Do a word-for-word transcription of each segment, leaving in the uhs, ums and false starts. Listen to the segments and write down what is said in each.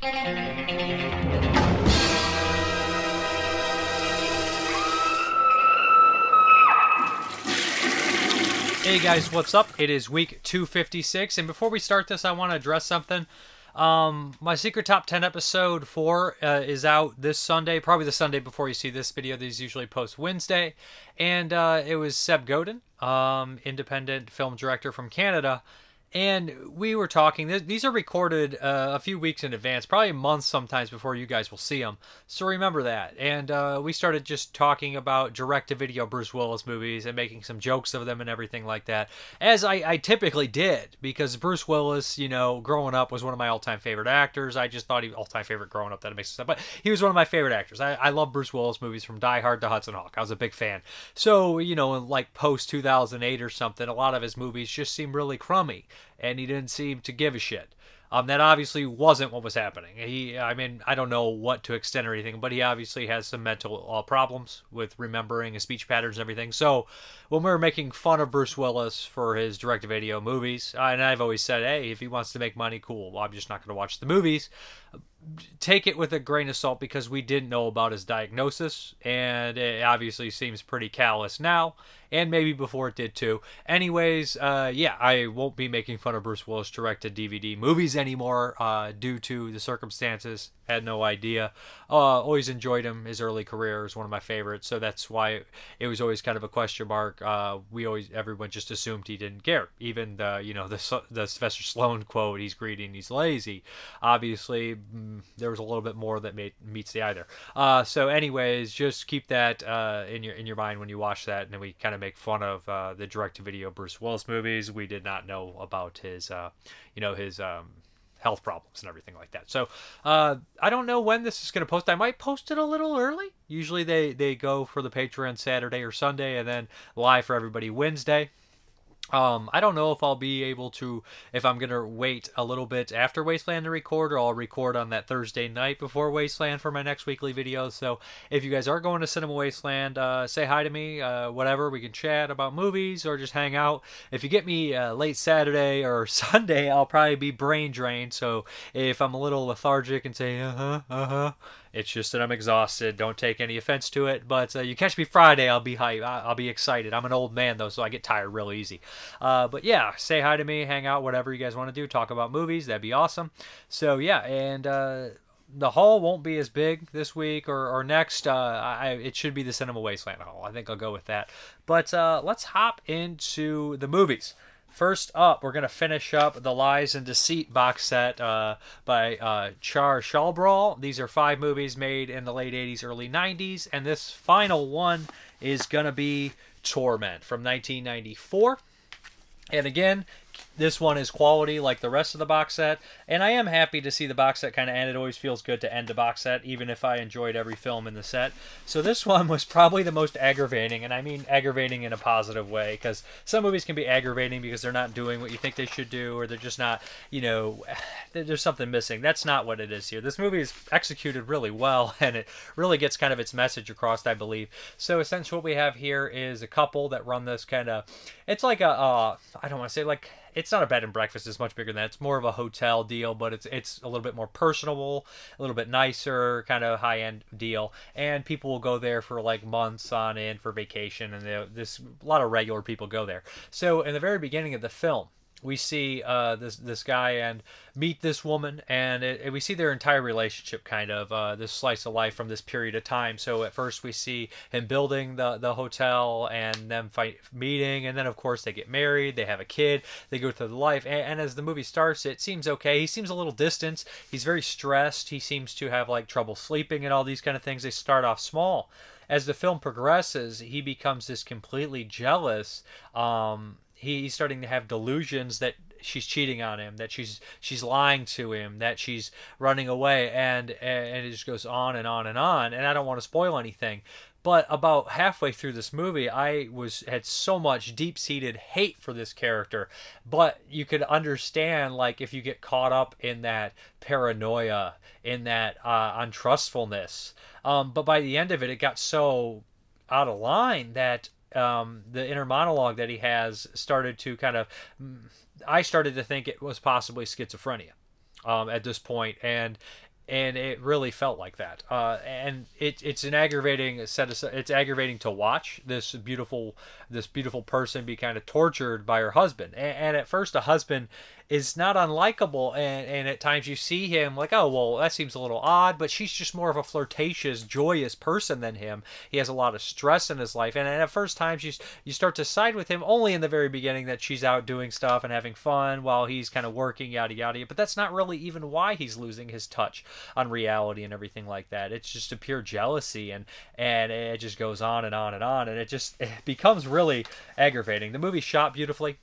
Hey guys, what's up? It is week two fifty-six, and before we start this, I want to address something. Um, my Secret Top ten episode four uh, is out this Sunday, probably the Sunday before you see this video. These usually post Wednesday, and uh, it was Seb Godin, um, independent film director from Canada. And we were talking, these are recorded uh, a few weeks in advance, probably months sometimes before you guys will see them. So remember that. And uh, we started just talking about direct-to-video Bruce Willis movies and making some jokes of them and everything like that, as I, I typically did, because Bruce Willis, you know, growing up was one of my all-time favorite actors. I just thought he was all-time favorite growing up, that makes sense. But he was one of my favorite actors. I, I love Bruce Willis movies from Die Hard to Hudson Hawk. I was a big fan. So, you know, like post two thousand eight or something, a lot of his movies just seemed really crummy. And he didn't seem to give a shit. Um, that obviously wasn't what was happening. He, I mean, I don't know what to extent or anything, but he obviously has some mental uh, problems with remembering his speech patterns and everything. So when we were making fun of Bruce Willis for his direct-to-video movies, uh, and I've always said, hey, if he wants to make money, cool. Well, I'm just not going to watch the movies. Take it with a grain of salt because we didn't know about his diagnosis, and it obviously seems pretty callous now, and maybe before it did too. Anyways, uh, yeah, I won't be making fun of Bruce Willis direct-to-D V D movies anymore uh, due to the circumstances. Had no idea. Uh, always enjoyed him. His early career is one of my favorites, so that's why it was always kind of a question mark. Uh, we always, everyone just assumed he didn't care. Even the, you know, the the Sylvester Stallone quote, "He's greedy and he's lazy." Obviously, there was a little bit more that made, meets the eye there. Uh, so, anyways, just keep that uh, in your in your mind when you watch that, and then we kind of make fun of uh, the direct-to-video Bruce Willis movies. We did not know about his, uh, you know, his. Um, health problems and everything like that. So uh, I don't know when this is going to post. I might post it a little early. Usually they, they go for the Patreon Saturday or Sunday and then live for everybody Wednesday. Um, I don't know if I'll be able to, if I'm going to wait a little bit after Wasteland to record, or I'll record on that Thursday night before Wasteland for my next weekly video. So if you guys are going to Cinema Wasteland, uh, say hi to me, uh, whatever. We can chat about movies or just hang out. If you get me uh, late Saturday or Sunday, I'll probably be brain drained. So if I'm a little lethargic and say, uh-huh, uh-huh, it's just that I'm exhausted. Don't take any offense to it. But uh, you catch me Friday, I'll be hype. I'll be excited. I'm an old man, though, so I get tired real easy. Uh, but yeah, say hi to me, hang out, whatever you guys want to do. Talk about movies. That'd be awesome. So yeah, and uh, the haul won't be as big this week or, or next. Uh, I, it should be the Cinema Wasteland haul. I think I'll go with that. But uh, let's hop into the movies. First up, we're going to finish up the Lies and Deceit box set uh, by uh, Char Shalbral. These are five movies made in the late eighties, early nineties, and this final one is going to be Torment from nineteen ninety-four. And again, this one is quality like the rest of the box set, and I am happy to see the box set kind of end. It always feels good to end a box set, even if I enjoyed every film in the set. So this one was probably the most aggravating, and I mean aggravating in a positive way, because some movies can be aggravating because they're not doing what you think they should do, or they're just not, you know, there's something missing. That's not what it is here. This movie is executed really well, and it really gets kind of its message across, I believe. So essentially what we have here is a couple that run this kind of, it's like a, uh, I don't want to say like, it's not a bed and breakfast. It's much bigger than that. It's more of a hotel deal, but it's it's a little bit more personable, a little bit nicer, kind of high-end deal. And people will go there for like months on end for vacation, and this a lot of regular people go there. So in the very beginning of the film, we see uh, this this guy and meet this woman, and it, it, we see their entire relationship, kind of uh, this slice of life from this period of time. So at first we see him building the the hotel and them fight meeting, and then of course they get married, they have a kid, they go through the life, and, and as the movie starts, it seems okay. He seems a little distant. He's very stressed. He seems to have like trouble sleeping and all these kind of things. They start off small. As the film progresses, he becomes this completely jealous. Um, he's starting to have delusions that she's cheating on him, that she's she's lying to him, that she's running away, and and it just goes on and on and on. And I don't want to spoil anything, but about halfway through this movie, I was had so much deep-seated hate for this character. But you could understand, like, if you get caught up in that paranoia, in that uh, untrustfulness. Um, but by the end of it, it got so out of line that um, the inner monologue that he has started to kind of, I started to think it was possibly schizophrenia um, at this point. And and it really felt like that. Uh, and it, it's an aggravating set of, it's aggravating to watch this beautiful this beautiful person be kind of tortured by her husband. And, and at first, the husband is not unlikable, and, and at times you see him like, oh, well, that seems a little odd, but she's just more of a flirtatious, joyous person than him. He has a lot of stress in his life, and, and at first times you, you start to side with him only in the very beginning, that she's out doing stuff and having fun while he's kind of working, yada, yada, but that's not really even why he's losing his touch on reality and everything like that. It's just a pure jealousy, and, and it just goes on and on and on, and it just it becomes really aggravating. The movie's shot beautifully.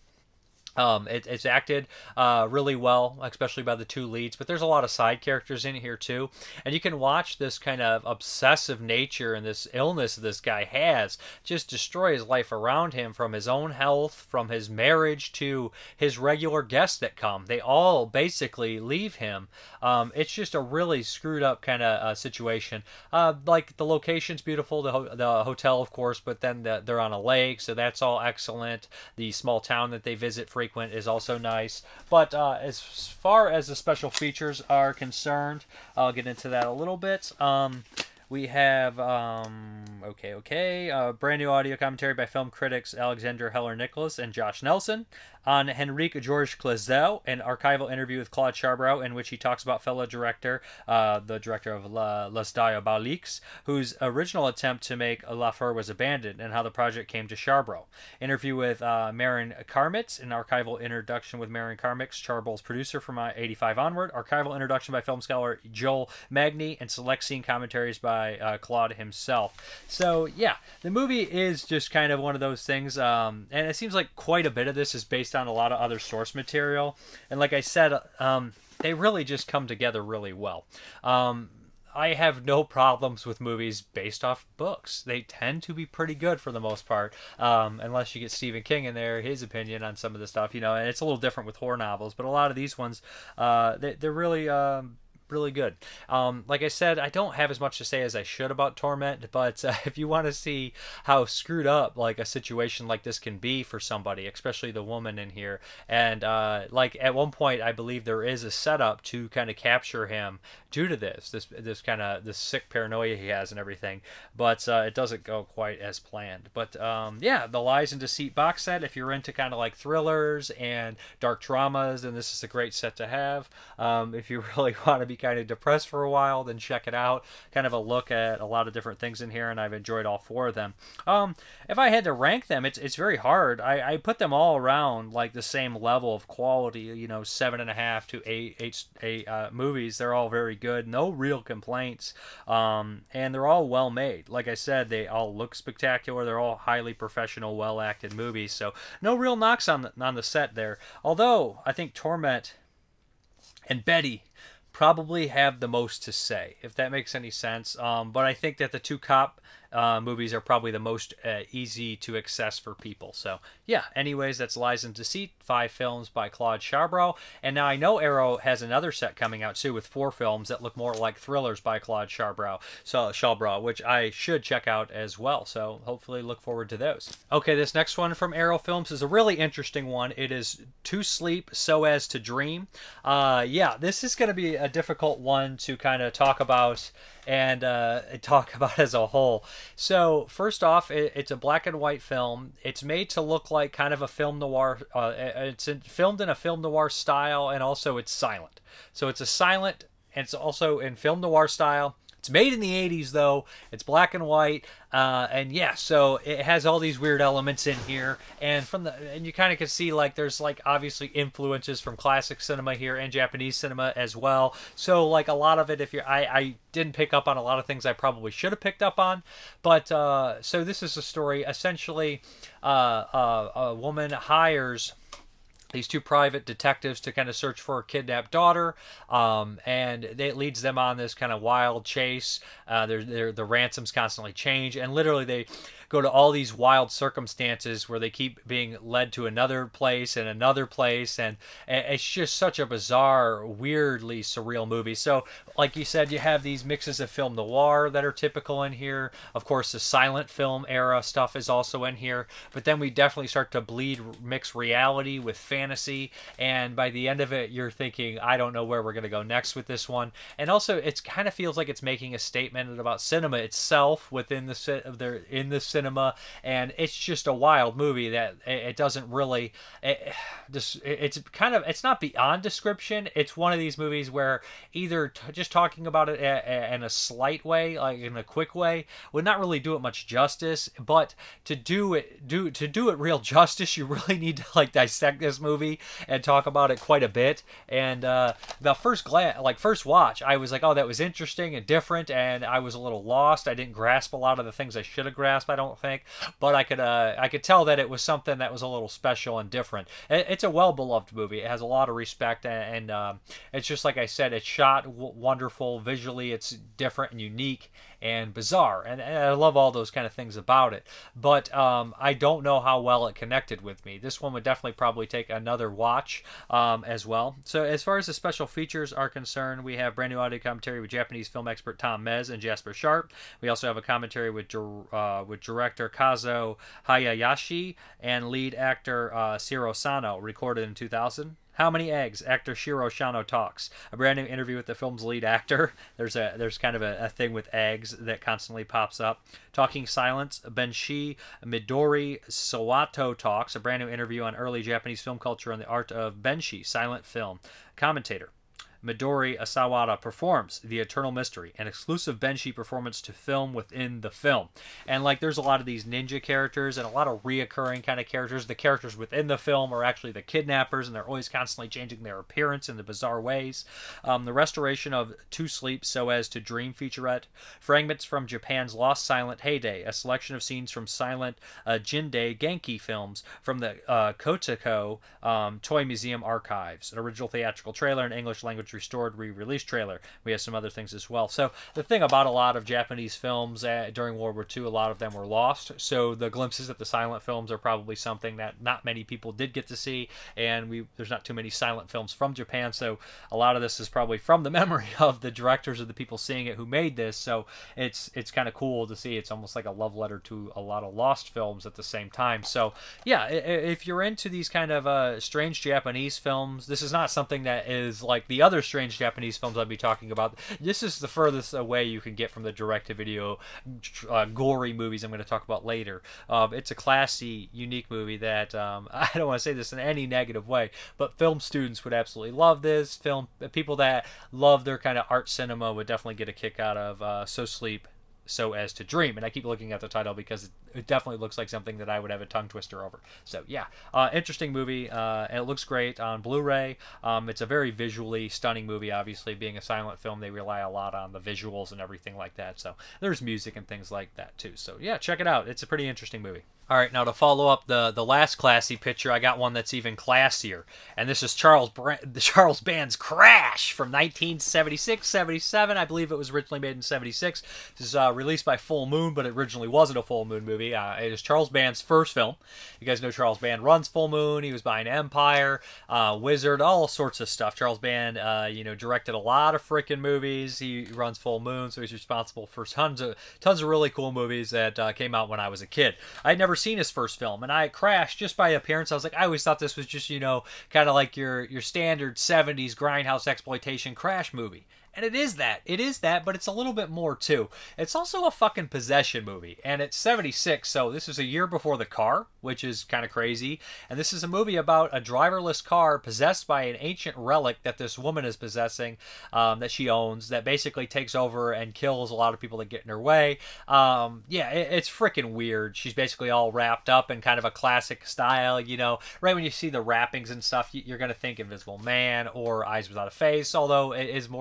Um, it, it's acted uh, really well, especially by the two leads, but there's a lot of side characters in here too, and you can watch this kind of obsessive nature and this illness this guy has just destroy his life around him, from his own health, from his marriage, to his regular guests that come. They all basically leave him. Um, it's just a really screwed up kind of uh, situation. Uh, like, the location's beautiful, the, ho- the hotel, of course, but then the, they're on a lake, so that's all excellent. The small town that they visit frequently is also nice, but uh, as far as the special features are concerned, I'll get into that a little bit. Um, we have, um, okay, okay, uh, brand new audio commentary by film critics Alexander Heller-Nicholas and Josh Nelson on Henrique Georges Clouzot, an archival interview with Claude Charbrow in which he talks about fellow director, uh, the director of La, Les Diaboliques, whose original attempt to make La Fleur was abandoned, and how the project came to Charbrow. Interview with uh, Marin Karmitz, an archival introduction with Marin Karmitz, Charbrow's producer from eighty-five onward, archival introduction by film scholar Joel Magny, and select scene commentaries by uh, Claude himself. So, yeah, the movie is just kind of one of those things, um, and it seems like quite a bit of this is based on a lot of other source material, and like I said, um, they really just come together really well. Um, I have no problems with movies based off books. They tend to be pretty good for the most part, um, unless you get Stephen King in there, his opinion on some of the stuff, you know, and it's a little different with horror novels, but a lot of these ones, uh, they, they're really... Um, really good. Um, like I said, I don't have as much to say as I should about Torment, but uh, if you want to see how screwed up like a situation like this can be for somebody, especially the woman in here, and uh, like at one point I believe there is a setup to kind of capture him due to this, this this kind of this sick paranoia he has and everything, but uh, it doesn't go quite as planned. But um, yeah, the Lies and Deceit box set, if you're into kind of like thrillers and dark dramas, then this is a great set to have. Um, if you really want to be kind of depressed for a while, then check it out. Kind of a look at a lot of different things in here, and I've enjoyed all four of them. Um, if I had to rank them, it's it's very hard. I, I put them all around like the same level of quality, you know, seven and a half to eight, eight, eight uh, movies. They're all very good, no real complaints, um, and they're all well made. Like I said, they all look spectacular. They're all highly professional, well acted movies, so no real knocks on the, on the set there. Although I think Torment and Betty probably have the most to say, if that makes any sense. Um, but I think that the two cop uh, movies are probably the most uh, easy to access for people. So yeah, anyways, that's Lies and Deceit, five films by Claude Charbrow. And now I know Arrow has another set coming out too with four films that look more like thrillers by Claude Charbrow, so Charbrow, which I should check out as well. So hopefully look forward to those. Okay, this next one from Arrow Films is a really interesting one. It is To Sleep So As to Dream. Uh, yeah, this is going to be a difficult one to kind of talk about and uh, talk about as a whole. So first off, it, it's a black and white film. It's made to look like kind of a film noir. Uh, it's in, filmed in a film noir style, and also it's silent. So it's a silent, and it's also in film noir style. It's made in the eighties, though. It's black and white, uh, and yeah, so it has all these weird elements in here, and from the and you kind of can see like there's like obviously influences from classic cinema here and Japanese cinema as well. So like a lot of it, if you're, I I didn't pick up on a lot of things I probably should have picked up on, but uh, so this is a story essentially. Uh, uh, a woman hires these two private detectives to kind of search for a kidnapped daughter, um, and it leads them on this kind of wild chase. Uh, they're, they're, the ransoms constantly change, and literally they go to all these wild circumstances where they keep being led to another place and another place, and it's just such a bizarre, weirdly surreal movie. So, like you said, you have these mixes of film noir that are typical in here. Of course, the silent film era stuff is also in here, but then we definitely start to bleed, mix reality with fantasy, and by the end of it, you're thinking, I don't know where we're going to go next with this one. And also, it kind of feels like it's making a statement about cinema itself within the of their in the cinema, and it's just a wild movie that it doesn't really it, just it's kind of it's not beyond description. It's one of these movies where either t- just talking about it a, a, in a slight way, like in a quick way, would not really do it much justice, but to do it do to do it real justice, you really need to like dissect this movie and talk about it quite a bit. And uh the first glance, like first watch, I was like, oh, that was interesting and different, and I was a little lost. I didn't grasp a lot of the things I should have grasped, I don't think, but I could uh I could tell that it was something that was a little special and different. It, it's a well beloved movie. It has a lot of respect, and, and um, it's just like I said, it's shot w- wonderful visually. It's different and unique and bizarre, and, and I love all those kind of things about it. But um, I don't know how well it connected with me. This one would definitely probably take another watch um, as well. So as far as the special features are concerned, we have brand new audio commentary with Japanese film expert Tom Mez and Jasper Sharp. We also have a commentary with uh, with director Kazuo Hayashi and lead actor uh, Shiro Sano, recorded in two thousand. How Many Eggs? Actor Shiro Shano talks. A brand new interview with the film's lead actor. There's a there's kind of a, a thing with eggs that constantly pops up. Talking Silence. Benshi Midori Sawato talks. A brand new interview on early Japanese film culture and the art of Benshi, silent film. Commentator Midori Asawada performs The Eternal Mystery, an exclusive Benshi performance to film within the film. And like there's a lot of these ninja characters and a lot of reoccurring kind of characters. The characters within the film are actually the kidnappers, and they're always constantly changing their appearance in the bizarre ways. Um, the restoration of To Sleep So As to Dream featurette. Fragments from Japan's Lost Silent Heyday, a selection of scenes from silent uh, Jindei Genki films from the uh, Kotoko um, Toy Museum archives. An original theatrical trailer in English language restored re-release trailer. We have some other things as well. So the thing about a lot of Japanese films uh, during World War Two, a lot of them were lost. So the glimpses at the silent films are probably something that not many people did get to see, and we there's not too many silent films from Japan. So a lot of this is probably from the memory of the directors or the people seeing it who made this. So it's it's kind of cool to see. It's almost like a love letter to a lot of lost films at the same time. So yeah, if you're into these kind of uh, strange Japanese films, this is not something that is like the other strange Japanese films I'll be talking about. This is the furthest away you can get from the direct-to-video uh, gory movies I'm going to talk about later. Um, it's a classy, unique movie that um, I don't want to say this in any negative way, but film students would absolutely love this. Film people that love their kind of art cinema would definitely get a kick out of uh, So Sleep So As to Dream. And I keep looking at the title because it definitely looks like something that I would have a tongue twister over. So yeah, uh, interesting movie, uh, and it looks great on Blu-ray. Um, it's a very visually stunning movie. Obviously, being a silent film, they rely a lot on the visuals and everything like that. So there's music and things like that too. So yeah, check it out. It's a pretty interesting movie. All right, now to follow up the the last classy picture, I got one that's even classier, and this is Charles Brand, the Charles Band's Crash from nineteen seventy-six, seventy-seven. I believe it was originally made in seventy-six. This is uh, released by Full Moon, but it originally wasn't a Full Moon movie. Uh, it is Charles Band's first film. You guys know Charles Band runs Full Moon. He was behind Empire, uh, Wizard, all sorts of stuff. Charles Band, uh, you know, directed a lot of freaking movies. He runs Full Moon, so he's responsible for tons of tons of really cool movies that uh, came out when I was a kid. I'd never seen his first film, and I crashed just by appearance. I was like, I always thought this was just, you know, kind of like your your standard seventies grindhouse exploitation Crash movie. And it is that. It is that, but it's a little bit more, too. It's also a fucking possession movie. And it's seventy-six, so this is a year before The Car, which is kind of crazy. And this is a movie about a driverless car possessed by an ancient relic that this woman is possessing, um, that she owns, that basically takes over and kills a lot of people that get in her way. Um, yeah, it, it's freaking weird. She's basically all wrapped up in kind of a classic style, you know. Right when you see the wrappings and stuff, you're going to think Invisible Man or Eyes Without a Face, although it is more in the Eyes Without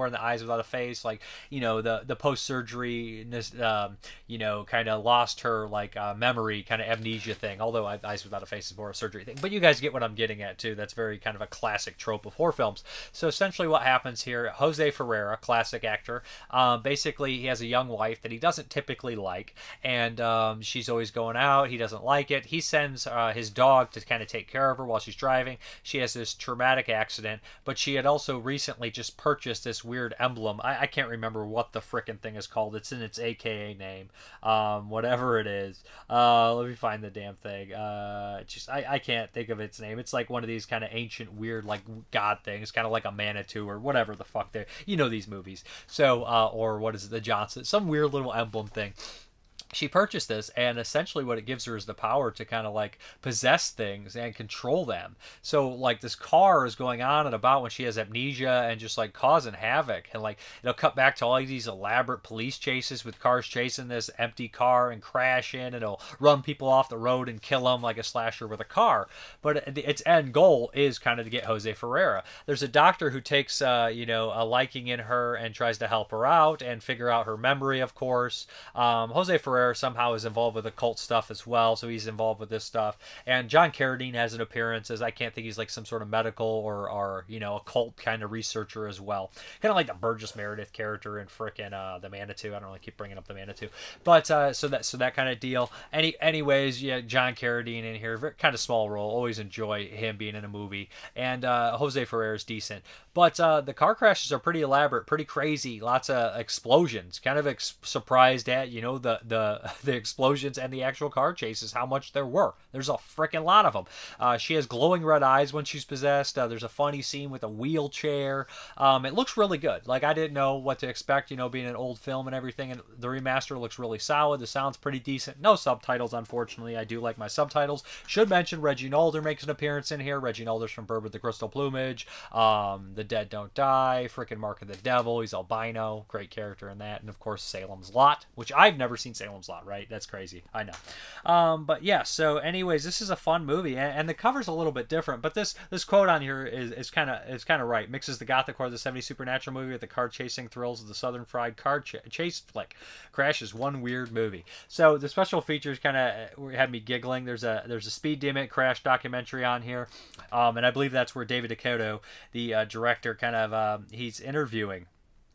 Without a Face, like, you know, the the post surgery, um, you know, kind of lost her like uh, memory, kind of amnesia thing. Although Eyes Without a Face is more a surgery thing, but you guys get what I'm getting at too. That's very kind of a classic trope of horror films. So essentially, what happens here? Jose Ferreira, classic actor, um, basically he has a young wife that he doesn't typically like, and um, she's always going out. He doesn't like it. He sends uh, his dog to kind of take care of her while she's driving. She has this traumatic accident, but she had also recently just purchased this weird emblem. I, I can't remember what the frickin' thing is called. It's in its A K A name, um, whatever it is. Uh, let me find the damn thing. Uh, just I, I can't think of its name. It's like one of these kind of ancient, weird, like god things, kind of like a Manitou or whatever the fuck they. You know these movies. So, uh, or what is it? The Johnson, some weird little emblem thing. She purchased this, and essentially what it gives her is the power to kind of like possess things and control them. So like this car is going on and about when she has amnesia and just like causing havoc, and like it'll cut back to all these elaborate police chases with cars chasing this empty car and crashing, and it'll run people off the road and kill them like a slasher with a car. But its end goal is kind of to get Jose Ferreira. There's a doctor who takes uh, you know a liking in her and tries to help her out and figure out her memory, of course. Um, Jose Ferreira somehow is involved with occult stuff as well, so he's involved with this stuff. And John Carradine has an appearance as, I can't think, he's like some sort of medical or, or you know, occult kind of researcher as well. Kind of like the Burgess Meredith character in frickin' uh, the Manitou. I don't really keep bringing up the Manitou, but uh, so that so that kind of deal. Any anyways, yeah, John Carradine in here, very, kind of small role. Always enjoy him being in a movie, and uh, Jose Ferreira is decent. But uh, the car crashes are pretty elaborate, pretty crazy. Lots of explosions. Kind of ex- surprised at you know the the the explosions and the actual car chases, how much there were. There's a freaking lot of them. Uh, she has glowing red eyes when she's possessed. Uh, there's a funny scene with a wheelchair. Um, it looks really good. Like, I didn't know what to expect, you know, being an old film and everything, and the remaster looks really solid. The sound's pretty decent. No subtitles, unfortunately. I do like my subtitles. Should mention Reggie Nalder makes an appearance in here. Reggie Nalder's from Bird with the Crystal Plumage, um, The Dead Don't Die, freaking Mark of the Devil. He's albino. Great character in that. And, of course, Salem's Lot, which I've never seen Salem's Lot, right? That's crazy. I know. Um, but yeah, so anyways, this is a fun movie, and, and the cover's a little bit different, but this this quote on here is is kind of is kind of right. Mixes the gothic horror of the seventies supernatural movie with the car chasing thrills of the Southern Fried car ch- chase flick. Crash is one weird movie. So the special features kind of had me giggling. There's a there's a Speed Demon Crash documentary on here, um, and I believe that's where David DeCoteau, the uh, director, kind of um, he's interviewing.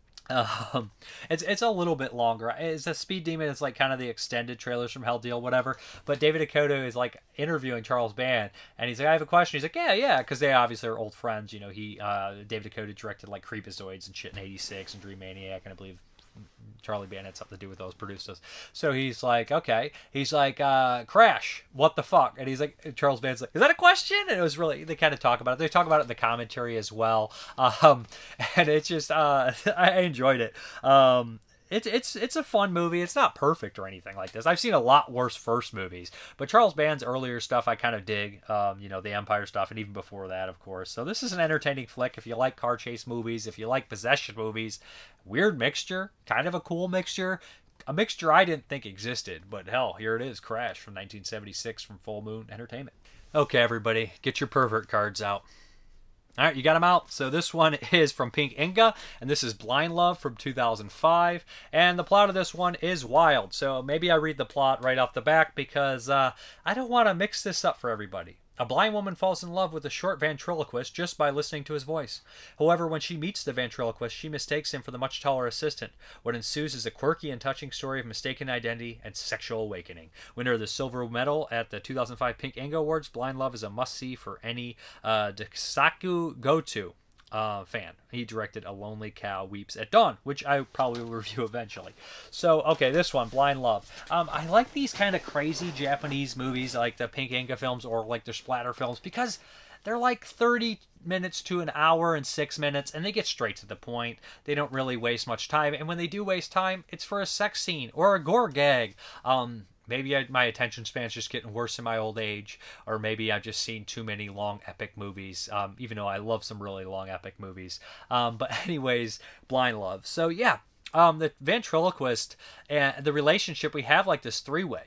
Um, it's it's a little bit longer. It's a Speed Demon. It's like kind of the extended trailers from Hell Deal, whatever. But David DeCoteau is like interviewing Charles Band, and he's like, "I have a question." He's like, "Yeah, yeah," because they obviously are old friends. You know, he uh, David DeCoteau directed like Creepazoids and shit in eighty-six and Dream Maniac, and I believe Charlie Band had something to do with those, produced those. So he's like, okay. He's like, uh, Crash, what the fuck? And he's like, Charles Band's like, is that a question? And it was really, they kind of talk about it. They talk about it in the commentary as well. Um, and it's just, uh, I enjoyed it. Um, It's it's it's a fun movie. It's not perfect or anything like this. I've seen a lot worse first movies, but Charles Band's earlier stuff I kind of dig. Um, you know, the Empire stuff, and even before that, of course. So this is an entertaining flick if you like car chase movies, if you like possession movies. Weird mixture, kind of a cool mixture. A mixture I didn't think existed, but hell, here it is. Crash from nineteen seventy-six from Full Moon Entertainment. Okay, everybody, get your pervert cards out. All right, you got them out. So this one is from Pink Inga, and this is Blind Love from two thousand five. And the plot of this one is wild. So maybe I read the plot right off the back because uh, I don't want to mix this up for everybody. A blind woman falls in love with a short ventriloquist just by listening to his voice. However, when she meets the ventriloquist, she mistakes him for the much taller assistant. What ensues is a quirky and touching story of mistaken identity and sexual awakening. Winner of the silver medal at the two thousand five Pink Inga Awards, Blind Love is a must-see for any uh, Daisaku Goto Uh, fan. He directed A Lonely Cow Weeps at Dawn, which I probably will review eventually. So, okay, this one, Blind Love. Um, I like these kind of crazy Japanese movies, like the Pink Inga films or like the splatter films, because they're like thirty minutes to an hour and six minutes, and they get straight to the point. They don't really waste much time, and when they do waste time, it's for a sex scene or a gore gag. Um, Maybe I, my attention span's just getting worse in my old age, or maybe I've just seen too many long epic movies, um, even though I love some really long epic movies. Um, but anyways, Blind Love. So yeah, um, the ventriloquist and the relationship, we have like this three-way.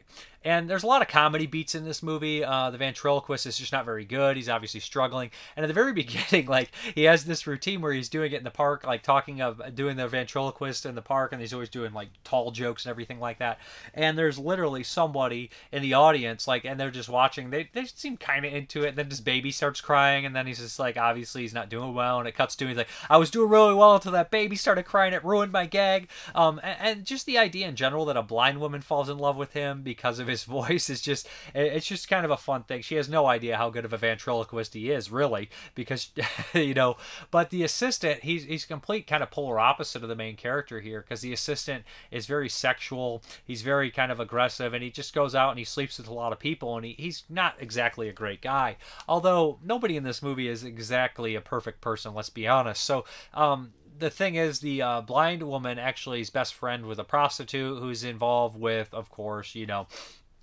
And there's a lot of comedy beats in this movie. Uh, the ventriloquist is just not very good. He's obviously struggling. And at the very beginning, like, he has this routine where he's doing it in the park, like talking of doing the ventriloquist in the park, and he's always doing like tall jokes and everything like that. And there's literally somebody in the audience, like, and they're just watching. They they seem kind of into it. And then this baby starts crying, and then he's just like, obviously he's not doing well. And it cuts to him, he's like, I was doing really well until that baby started crying. It ruined my gag. Um, and, and just the idea in general that a blind woman falls in love with him because of his voice is just, it's just kind of a fun thing. She has no idea how good of a ventriloquist he is, really, because, you know, but the assistant, he's, he's complete kind of polar opposite of the main character here, because the assistant is very sexual. He's very kind of aggressive, and he just goes out and he sleeps with a lot of people, and he, he's not exactly a great guy. Although nobody in this movie is exactly a perfect person, let's be honest. So, um, the thing is, the uh, blind woman actually is best friend with a prostitute who's involved with, of course, you know,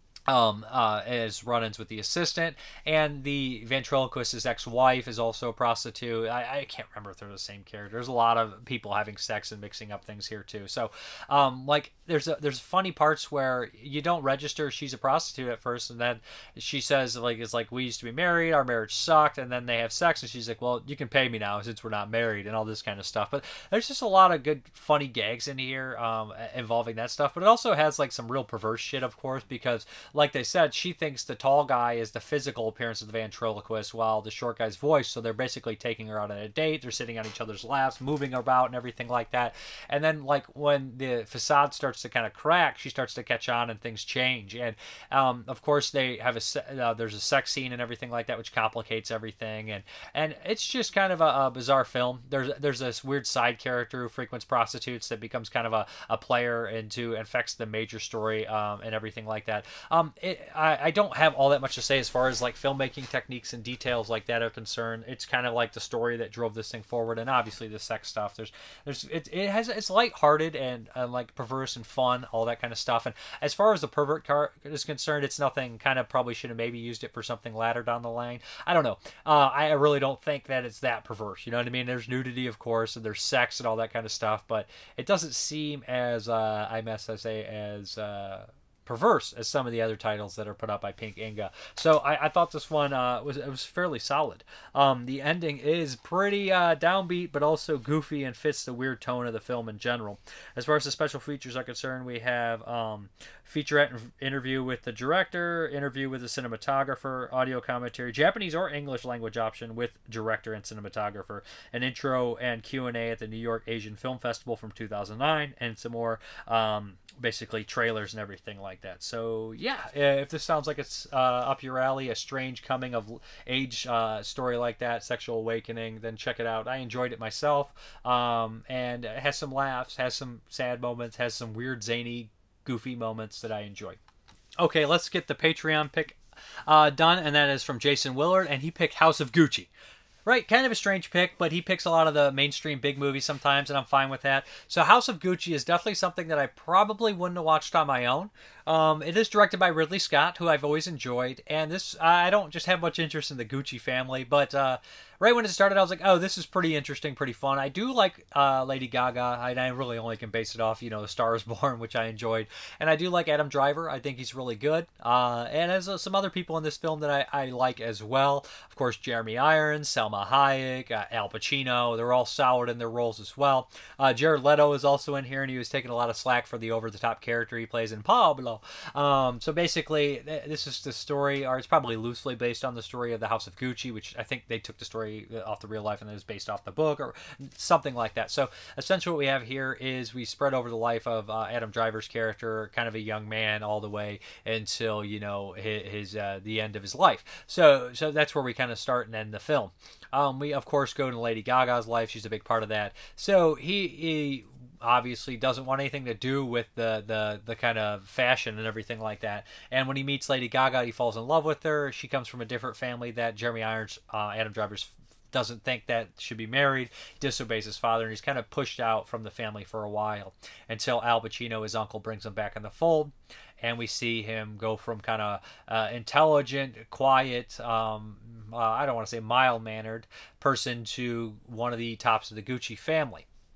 um uh as run-ins with the assistant, and the ventriloquist's ex-wife is also a prostitute. I, I can't remember if they're the same character. There's a lot of people having sex and mixing up things here too. So um like there's a, there's funny parts where you don't register she's a prostitute at first, and then she says, like, it's like, we used to be married, our marriage sucked, and then they have sex, and she's like, well, you can pay me now since we're not married, and all this kind of stuff. But there's just a lot of good funny gags in here um involving that stuff. But it also has like some real perverse shit, of course, because like they said, she thinks the tall guy is the physical appearance of the ventriloquist, while the short guy's voice. So they're basically taking her out on a date. They're sitting on each other's laps, moving about, and everything like that. And then, like, when the facade starts to kind of crack, she starts to catch on, and things change. And um, of course, they have a uh, there's a sex scene and everything like that, which complicates everything. And and it's just kind of a, a bizarre film. There's there's this weird side character who frequents prostitutes that becomes kind of a, a player into affects the major story um, and everything like that. Um, it, I, I don't have all that much to say as far as like filmmaking techniques and details like that are concerned. It's kind of like the story that drove this thing forward, and obviously the sex stuff. There's, there's, it, it has, it's lighthearted and uh, like perverse and fun, all that kind of stuff. And as far as the pervert car is concerned, it's nothing. Kind of probably should have maybe used it for something later down the line. I don't know. Uh, I really don't think that it's that perverse. You know what I mean? There's nudity, of course, and there's sex and all that kind of stuff, but it doesn't seem as uh, I must say as. Uh, perverse as some of the other titles that are put up by Pink Inga. So I, I thought this one uh, was it was fairly solid. Um, the ending is pretty uh, downbeat, but also goofy and fits the weird tone of the film in general. As far as the special features are concerned, we have um, featurette interview with the director, interview with the cinematographer, audio commentary, Japanese or English language option with director and cinematographer, an intro and Q and A at the New York Asian Film Festival from two thousand nine, and some more um, basically trailers and everything like that. So yeah, if this sounds like it's uh, up your alley, a strange coming of age uh, story like that, sexual awakening, then check it out. I enjoyed it myself, um, and it has some laughs, has some sad moments, has some weird zany goofy moments that I enjoy. Okay, let's get the Patreon pick uh, done, and that is from Jason Willard, and he picked House of Gucci. Right, kind of a strange pick, but he picks a lot of the mainstream big movies sometimes, and I'm fine with that. So House of Gucci is definitely something that I probably wouldn't have watched on my own. Um, it is directed by Ridley Scott, who I've always enjoyed, and this I don't just have much interest in the Gucci family, but uh, right when it started, I was like, oh, this is pretty interesting, pretty fun. I do like uh, Lady Gaga, and I really only can base it off, you know, Star is Born, which I enjoyed, and I do like Adam Driver. I think he's really good, uh, and there's uh, some other people in this film that I, I like as well. Of course, Jeremy Irons, Salma Hayek, uh, Al Pacino, they're all solid in their roles as well. Uh, Jared Leto is also in here, and he was taking a lot of slack for the over-the-top character he plays in Pablo. Um, so basically, this is the story, or it's probably loosely based on the story of the House of Gucci, which I think they took the story off the real life and it was based off the book or something like that. So essentially what we have here is we spread over the life of uh, Adam Driver's character, kind of a young man all the way until, you know, his, his uh, the end of his life. So so that's where we kind of start and end the film. Um, we, of course, go to Lady Gaga's life. She's a big part of that. So he... he obviously doesn't want anything to do with the, the, the kind of fashion and everything like that. And when he meets Lady Gaga, he falls in love with her. She comes from a different family that Jeremy Irons, uh, Adam Driver's, doesn't think that should be married. He disobeys his father, and he's kind of pushed out from the family for a while until Al Pacino, his uncle, brings him back in the fold. And we see him go from kind of uh, intelligent, quiet, um, uh, I don't want to say mild-mannered person to one of the tops of the Gucci family.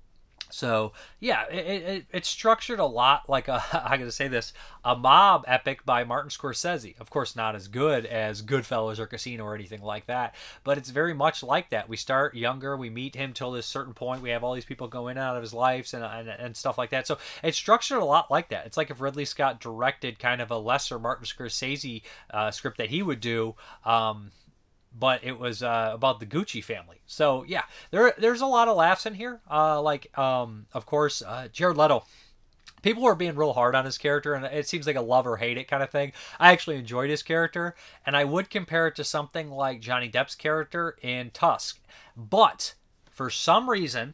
So yeah, it, it, it's structured a lot like a I gotta say this a mob epic by Martin Scorsese. Of course, not as good as Goodfellas or Casino or anything like that, but it's very much like that. We start younger, we meet him till this certain point. We have all these people go in and out of his lives and, and and stuff like that. So it's structured a lot like that. It's like if Ridley Scott directed kind of a lesser Martin Scorsese uh, script that he would do. Um, but it was uh, about the Gucci family. So yeah, there there's a lot of laughs in here. Uh, like um, of course, uh, Jared Leto. People were being real hard on his character, and it seems like a love or hate it kind of thing. I actually enjoyed his character, and I would compare it to something like Johnny Depp's character in Tusk. But for some reason,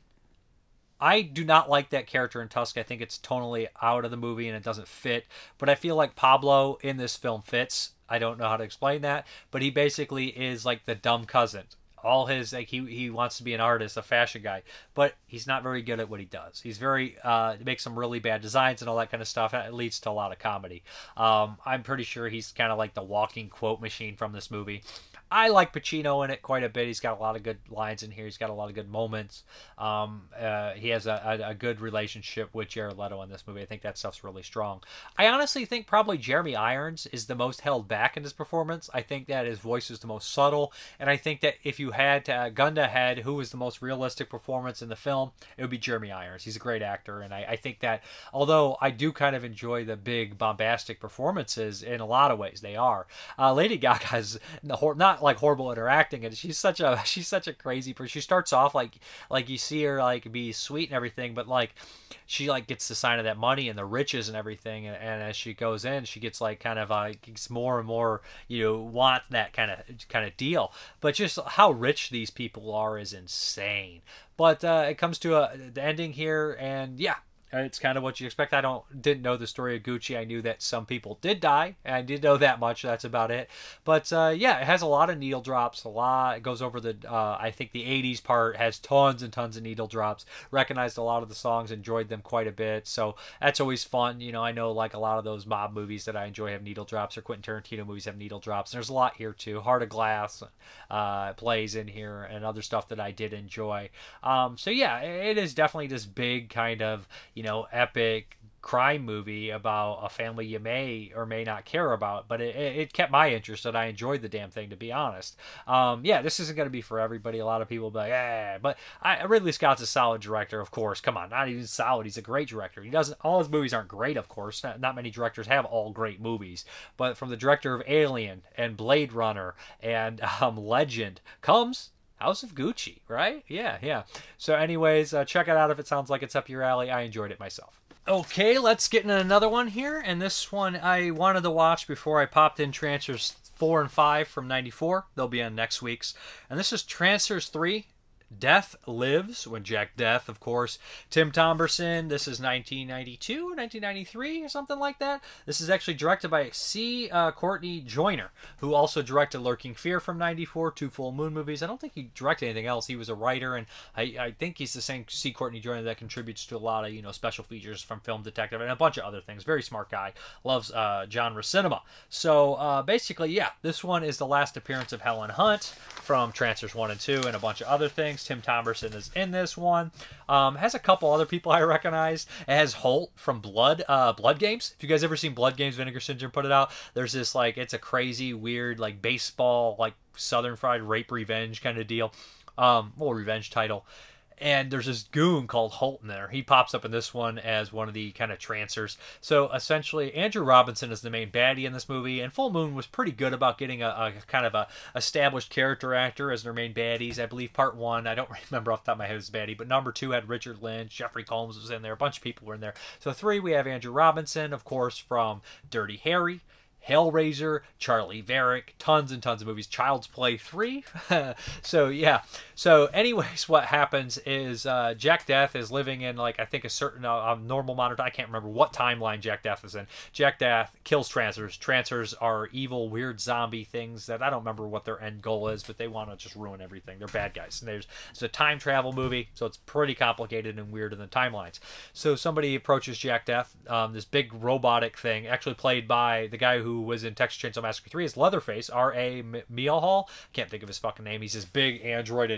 I do not like that character in Tusk. I think it's tonally out of the movie and it doesn't fit. But I feel like Pablo in this film fits. I don't know how to explain that, but he basically is like the dumb cousin. All his like he he wants to be an artist, a fashion guy, but he's not very good at what he does. He's very uh makes some really bad designs and all that kind of stuff. It leads to a lot of comedy. Um, I'm pretty sure he's kind of like the walking quote machine from this movie. I like Pacino in it quite a bit. He's got a lot of good lines in here. He's got a lot of good moments. Um, uh, he has a, a, a good relationship with Jared Leto in this movie. I think that stuff's really strong. I honestly think probably Jeremy Irons is the most held back in this performance. I think that his voice is the most subtle, and I think that if you had to uh, gun to head who was the most realistic performance in the film, it would be Jeremy Irons. He's a great actor, and I, I think that although I do kind of enjoy the big bombastic performances in a lot of ways, they are. Uh, Lady Gaga's not like horrible interacting, and she's such a she's such a crazy person. She starts off like like you see her like be sweet and everything, but like she like gets the sign of that money and the riches and everything, and, and as she goes in, she gets like kind of like gets more and more you know want that kind of kind of deal. But just how rich these people are is insane. But uh, it comes to a the ending here, and yeah. It's kind of what you expect. I don't didn't know the story of Gucci. I knew that some people did die, and I did know that much. That's about it. But uh, yeah, it has a lot of needle drops. A lot. It goes over the. Uh, I think the eighties part has tons and tons of needle drops. Recognized a lot of the songs, enjoyed them quite a bit. So that's always fun. You know, I know like a lot of those mob movies that I enjoy have needle drops, or Quentin Tarantino movies have needle drops. And there's a lot here too. Heart of Glass uh, plays in here, and other stuff that I did enjoy. Um, so yeah, it is definitely this big kind of you know. know, epic crime movie about a family you may or may not care about, but it, it kept my interest and I enjoyed the damn thing, to be honest. Um, yeah, this isn't going to be for everybody. A lot of people will be like, eh, but I, Ridley Scott's a solid director, of course. Come on, not even solid. He's a great director. He doesn't, all his movies aren't great, of course. Not, not many directors have all great movies, but from the director of Alien and Blade Runner and um, Legend comes House of Gucci, right? Yeah, yeah. So anyways, uh, check it out if it sounds like it's up your alley. I enjoyed it myself. Okay, let's get into another one here. And this one I wanted to watch before I popped in Trancers four and five from ninety-four. They'll be on next week's. And this is Trancers three. Death Lives, when Jack Death, of course. Tim Thomerson. This is nineteen ninety-two, nineteen ninety-three, or something like that. This is actually directed by C. Uh, Courtney Joyner, who also directed Lurking Fear from ninety-four, two Full Moon movies. I don't think he directed anything else. He was a writer, and I, I think he's the same C. Courtney Joyner that contributes to a lot of, you know, special features from Film Detective and a bunch of other things. Very smart guy. Loves uh, genre cinema. So, uh, basically, yeah, this one is the last appearance of Helen Hunt from Trancers one and two and a bunch of other things. Tim Thomerson is in this one. Um, has a couple other people I recognize. It has Holt from Blood uh, Blood Games. If you guys ever seen Blood Games, Vinegar Syndrome put it out. There's this, like, it's a crazy, weird, like, baseball, like, Southern Fried Rape Revenge kind of deal. Um, well, revenge title. And there's this goon called Holt in there. He pops up in this one as one of the kind of trancers. So essentially, Andrew Robinson is the main baddie in this movie, and Full Moon was pretty good about getting a, a kind of a established character actor as their main baddies. I believe part one, I don't remember off the top of my head who's baddie, but number two had Richard Lynch, Jeffrey Combs was in there, a bunch of people were in there. So three, we have Andrew Robinson, of course, from Dirty Harry, Hellraiser, Charlie Varick, tons and tons of movies. Child's Play three. So, yeah. So, anyways, what happens is uh, Jack Death is living in, like, I think a certain uh, normal modern... I can't remember what timeline Jack Death is in. Jack Death kills Trancers. Trancers are evil, weird zombie things that I don't remember what their end goal is, but they want to just ruin everything. They're bad guys. And there's it's a time travel movie, so it's pretty complicated and weird in the timelines. So, somebody approaches Jack Death, um, this big robotic thing, actually played by the guy who who was in Texas Chainsaw Massacre three is Leatherface, R A Mealhall. Can't think of his fucking name. He's this big androided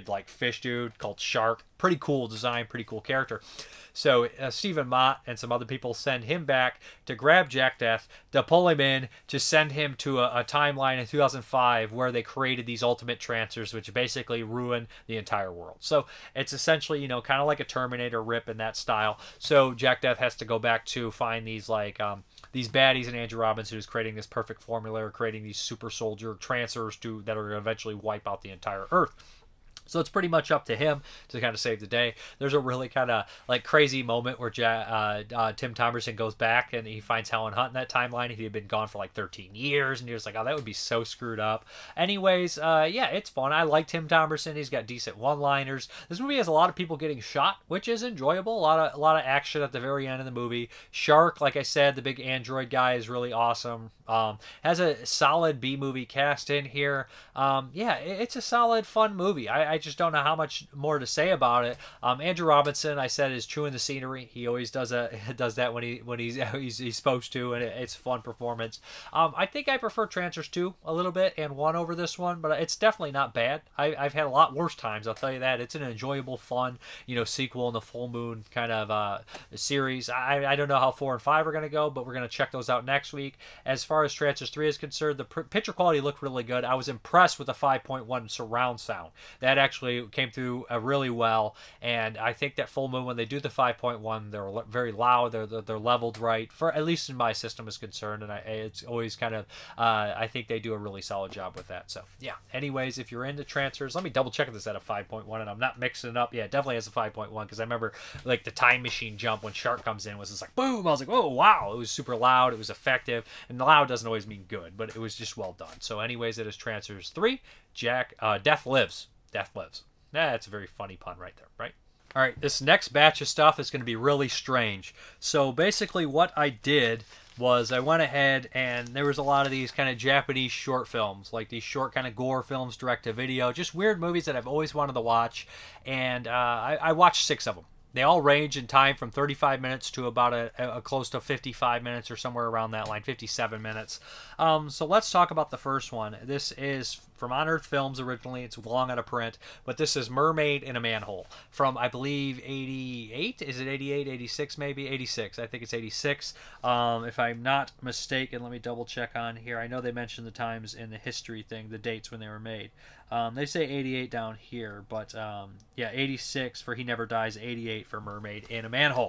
squid like fish dude called Shark. Pretty cool design, pretty cool character. So uh, Stephen Mott and some other people send him back to grab Jack Death, to pull him in, to send him to a, a timeline in two thousand five where they created these ultimate trancers, which basically ruin the entire world. So it's essentially, you know, kind of like a Terminator rip in that style. So Jack Death has to go back to find these like um, these baddies, and Andrew Robinson who's creating this perfect formula, or creating these super soldier trancers to that are going to eventually wipe out the entire Earth. So it's pretty much up to him to kind of save the day. There's a really kind of like crazy moment where ja- uh, uh, Tim Thomerson goes back and he finds Helen Hunt in that timeline. He had been gone for like thirteen years, and he was like, oh, that would be so screwed up. Anyways, uh, yeah, it's fun. I like Tim Thomerson. He's got decent one-liners. This movie has a lot of people getting shot, which is enjoyable. A lot of a lot of action at the very end of the movie. Shark, like I said, the big android guy, is really awesome. Um, has a solid B-movie cast in here. Um, yeah, it, it's a solid, fun movie. I, I just don't know how much more to say about it. Um, Andrew Robinson, I said, is chewing the scenery. He always does a does that when he when he's he's, he's supposed to, and it, it's a fun performance. Um, I think I prefer Trancers two a little bit and one over this one, but it's definitely not bad. I, I've had a lot worse times, I'll tell you that. It's an enjoyable, fun, you know, sequel in the Full Moon kind of uh, series. I, I don't know how four and five are going to go, but we're going to check those out next week. As far as Trancers three is concerned, the pr- picture quality looked really good. I was impressed with the five point one surround sound. That actually came through uh, really well, and I think that Full Moon, when they do the five point one, they're le- very loud, they're, they're they're leveled right, for at least in my system is concerned, and I, it's always kind of, uh, I think they do a really solid job with that. So, yeah. Anyways, if you're into Trancers, let me double check if this at a five point one, and I'm not mixing it up. Yeah, it definitely has a five point one, because I remember, like, the time machine jump when Shark comes in was just like, boom! I was like, oh, wow! It was super loud, it was effective, and loud doesn't always mean good, but it was just well done. So, anyways, it is Trancers three. Jack, uh, Death Lives. Death Lives. That's a very funny pun right there, right? All right, this next batch of stuff is going to be really strange. So basically what I did was I went ahead, and there was a lot of these kind of Japanese short films, like these short kind of gore films, direct-to-video, just weird movies that I've always wanted to watch, and uh, I, I watched six of them. They all range in time from thirty-five minutes to about a, a close to fifty-five minutes, or somewhere around that line, fifty-seven minutes. Um, so let's talk about the first one. This is from On Earth Films originally. It's long out of print, but this is Mermaid in a Manhole from, I believe, eighty-eight? Is it eighty-eight, eighty-six maybe? eighty-six. I think it's eighty-six. Um, if I'm not mistaken, let me double check on here. I know they mentioned the times in the history thing, the dates when they were made. Um, they say eighty-eight down here, but um, yeah, eighty-six for He Never Dies, eighty-eight for Mermaid in a Manhole.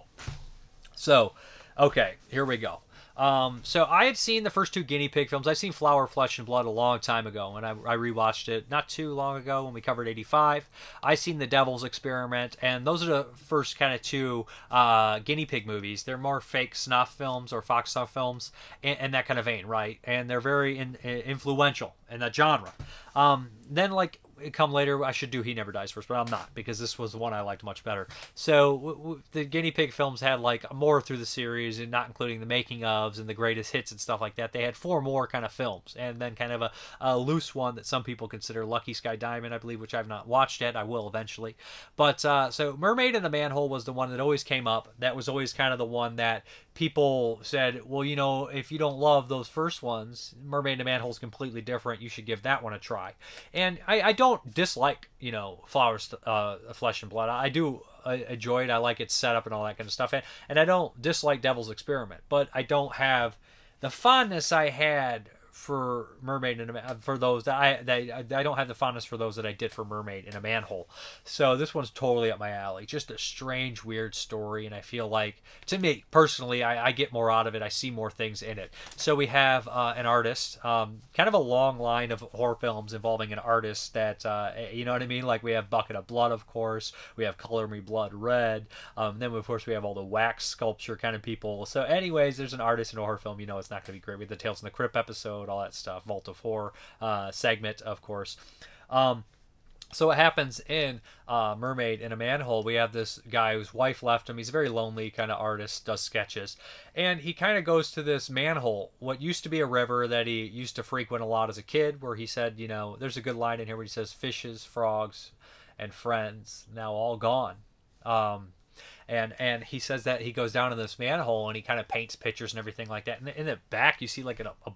So, okay, here we go. Um, so I had seen the first two guinea pig films. I've seen Flower, Flesh, and Blood a long time ago, and I, I rewatched it not too long ago when we covered eighty-five. I seen The Devil's Experiment, and those are the first kind of two uh, guinea pig movies. They're more fake snuff films or fox snuff films in, in that kind of vein, right? And they're very in, influential in that genre. Um, then, like, come later, I should do He Never Dies first, but I'm not, because this was the one I liked much better. So w- w- the guinea pig films had like more through the series, and not including the making ofs and the greatest hits and stuff like that. They had four more kind of films, and then kind of a, a loose one that some people consider Lucky Sky Diamond, I believe, which I've not watched yet. I will eventually. But uh, so Mermaid in the Manhole was the one that always came up. That was always kind of the one that people said, well, you know, if you don't love those first ones, Mermaid in the Manhole is completely different. You should give that one a try. And I, I don't dislike, you know, Flowers, uh, Flesh and Blood. I do uh, enjoy it. I like its setup and all that kind of stuff. And, and I don't dislike Devil's Experiment, but I don't have the fondness I had for Mermaid in a, for those that I that I don't have the fondness for those that I did for Mermaid in a Manhole. So this one's totally up my alley. Just a strange, weird story, and I feel like, to me personally, I, I get more out of it. I see more things in it. So we have uh, an artist, um, kind of a long line of horror films involving an artist that uh, you know what I mean. Like we have Bucket of Blood, of course. We have Color Me Blood Red. Um, then of course we have all the wax sculpture kind of people. So anyways, there's an artist in a horror film. You know it's not going to be great. We have the Tales from the Crypt episode, all that stuff, Vault of Horror uh, segment, of course. Um, so what happens in uh, Mermaid in a Manhole, we have this guy whose wife left him. He's a very lonely kind of artist, does sketches, and he kind of goes to this manhole, what used to be a river that he used to frequent a lot as a kid, where he said, you know, there's a good line in here where he says, fishes, frogs, and friends, now all gone. Um, And and he says that he goes down in this manhole and he kind of paints pictures and everything like that. And in the back, you see like a, a, a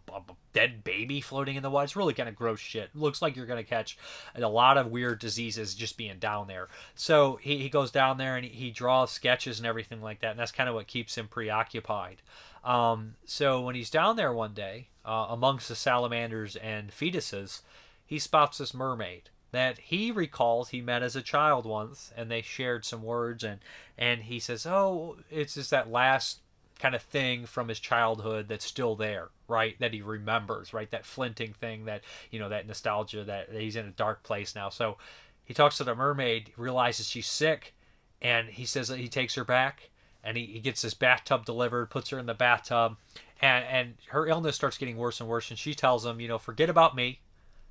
dead baby floating in the water. It's really kind of gross shit. Looks like you're going to catch a lot of weird diseases just being down there. So he, he goes down there and he, he draws sketches and everything like that, and that's kind of what keeps him preoccupied. Um, so when he's down there one day, uh, amongst the salamanders and fetuses, he spots this mermaid that he recalls he met as a child once, and they shared some words, and, and he says, oh, it's just that last kind of thing from his childhood that's still there, right? That he remembers, right? That flinting thing, that, you know, that nostalgia, that, that he's in a dark place now. So he talks to the mermaid, realizes she's sick, and he says that he takes her back, and he, he gets this bathtub delivered, puts her in the bathtub, and, and her illness starts getting worse and worse, and she tells him, you know, forget about me.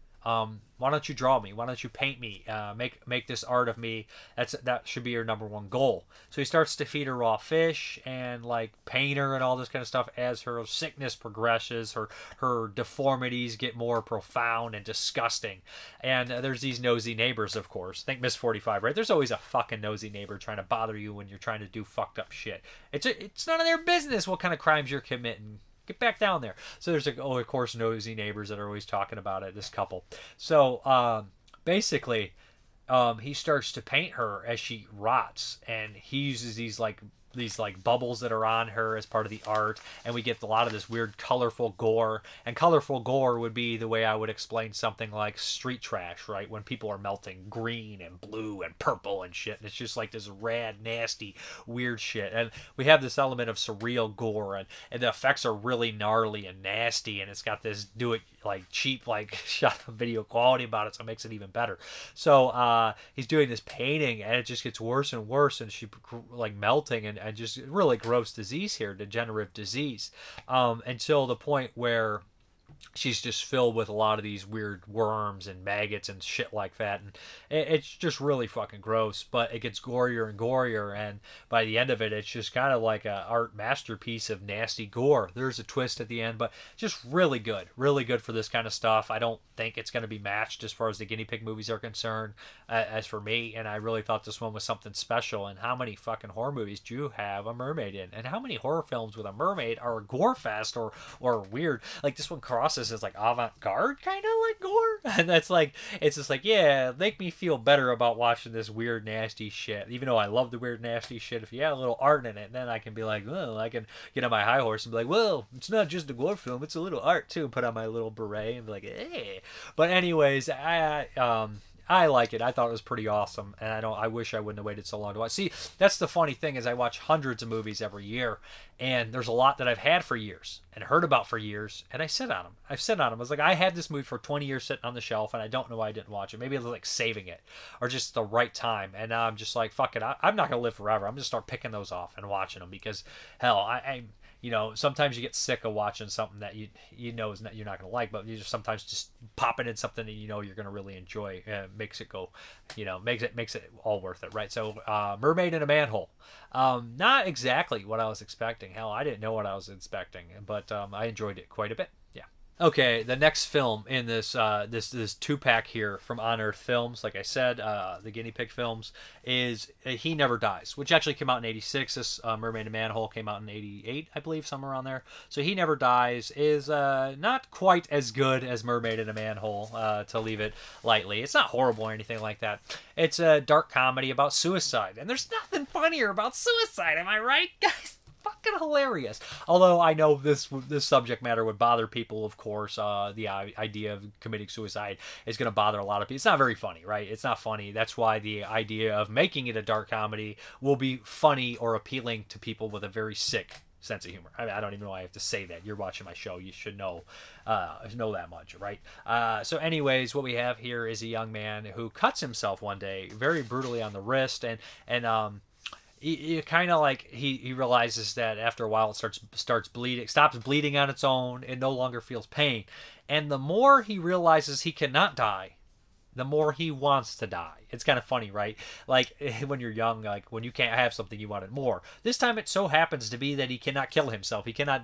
Um, why don't you draw me? Why don't you paint me? Uh, make make this art of me. That's that should be your number one goal. So he starts to feed her raw fish and like paint her and all this kind of stuff as her sickness progresses. Her her deformities get more profound and disgusting. And uh, there's these nosy neighbors, of course. Think Miss forty-five, right? There's always a fucking nosy neighbor trying to bother you when you're trying to do fucked up shit. It's a, it's none of their business what kind of crimes you're committing. Get back down there. So there's, oh, of course, nosy neighbors that are always talking about it, this couple. So um, basically, um, he starts to paint her as she rots, and he uses these like these like bubbles that are on her as part of the art, and we get a lot of this weird colorful gore. And colorful gore would be the way I would explain something like street trash, right? When people are melting green and blue and purple and shit, and it's just like this rad, nasty, weird shit. And we have this element of surreal gore, and, and the effects are really gnarly and nasty, and it's got this do it like cheap like shot video quality about it, so it makes it even better. So uh he's doing this painting, and it just gets worse and worse, and she like melting, and, and just really gross disease here, degenerative disease, um until the point where she's just filled with a lot of these weird worms and maggots and shit like that, and it's just really fucking gross. But it gets gorier and gorier, and by the end of it, it's just kind of like a art masterpiece of nasty gore. There's a twist at the end, but just really good, really good for this kind of stuff. I don't think it's going to be matched as far as the guinea pig movies are concerned, uh, as for me. And I really thought this one was something special. And how many fucking horror movies do you have a mermaid in? And how many horror films with a mermaid are gore fest or or weird? Like this one crosses as like avant-garde kind of like gore, and that's like, it's just like, yeah, make me feel better about watching this weird nasty shit, even though I love the weird nasty shit. If you have a little art in it, then I can be like, well, I can get on my high horse and be like, well, it's not just a gore film, it's a little art too, and put on my little beret and be like, hey. But anyways, I um I like it. I thought it was pretty awesome, and I don't. I wish I wouldn't have waited so long to watch. See, that's the funny thing is I watch hundreds of movies every year, and there's a lot that I've had for years and heard about for years, and I sit on them. I've sit on them. I was like, I had this movie for twenty years sitting on the shelf, and I don't know why I didn't watch it. Maybe I was like saving it, or just the right time. And now I'm just like, fuck it. I, I'm not gonna live forever. I'm gonna start picking those off and watching them because, hell, I. I you know, sometimes you get sick of watching something that you you know is not, you're not going to like, but you just sometimes just popping in something that you know you're going to really enjoy uh, makes it go, you know, makes it makes it all worth it, right? So, uh, Mermaid in a Manhole, um, not exactly what I was expecting. Hell, I didn't know what I was expecting, but um, I enjoyed it quite a bit. Yeah. Okay, the next film in this uh, this this two pack here from On Earth Films, like I said, uh, the guinea pig films, is uh, He Never Dies, which actually came out in eighty-six. This uh, Mermaid in a Manhole came out in eighty-eight, I believe, somewhere around there. So He Never Dies is uh, not quite as good as Mermaid in a Manhole, uh, to leave it lightly. It's not horrible or anything like that. It's a dark comedy about suicide, and there's nothing funnier about suicide. Am I right, guys? Fucking hilarious. Although I know this this subject matter would bother people, of course. Uh, the idea of committing suicide is going to bother a lot of people. It's not very funny, right? It's not funny. That's why the idea of making it a dark comedy will be funny or appealing to people with a very sick sense of humor. I, mean, I don't even know why I have to say that. You're watching my show. You should know uh, know that much, right? Uh, so anyways, what we have here is a young man who cuts himself one day very brutally on the wrist, and and um. He, he kind of like he, he realizes that after a while it starts starts bleeding, stops bleeding on its own, and no longer feels pain. And the more he realizes he cannot die, the more he wants to die. It's kind of funny, right? Like when you're young, like when you can't have something, you want it more. This time it so happens to be that he cannot kill himself. He cannot die.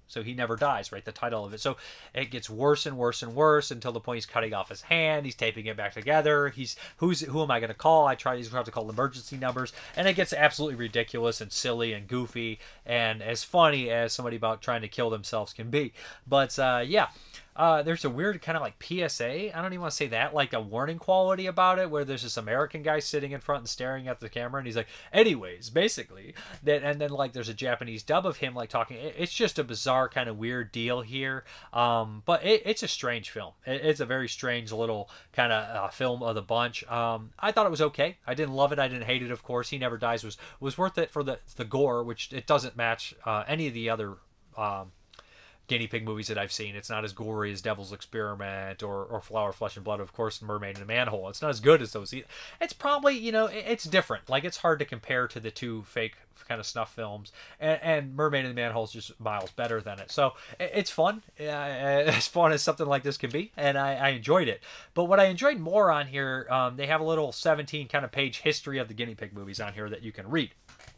So he never dies, right? The title of it. So it gets worse and worse and worse until the point he's cutting off his hand. He's taping it back together. He's who's who am I going to call? I try. He's going to have to call emergency numbers, and it gets absolutely ridiculous and silly and goofy and as funny as somebody about trying to kill themselves can be. But uh, yeah. Uh, there's a weird kind of like P S A. I don't even want to say that, like a warning quality about it, where there's this American guy sitting in front and staring at the camera, and he's like, anyways, basically. That, and then like there's a Japanese dub of him like talking. It's just a bizarre kind of weird deal here. Um, but it, it's a strange film. It, it's a very strange little kind of uh, film of the bunch. Um, I thought it was okay. I didn't love it. I didn't hate it. Of course, He Never Dies was was worth it for the the gore, which it doesn't match uh, any of the other. Um, guinea pig movies that I've seen. It's not as gory as Devil's Experiment or, or Flower, Flesh, and Blood, of course, Mermaid in a Manhole. It's not as good as those. It's probably, you know, it's different. Like, it's hard to compare to the two fake kind of snuff films. And, and Mermaid in the Manhole is just miles better than it. So, it's fun. Uh, as fun as something like this can be. And I, I enjoyed it. But what I enjoyed more on here, um, they have a little seventeen kind of page history of the guinea pig movies on here that you can read.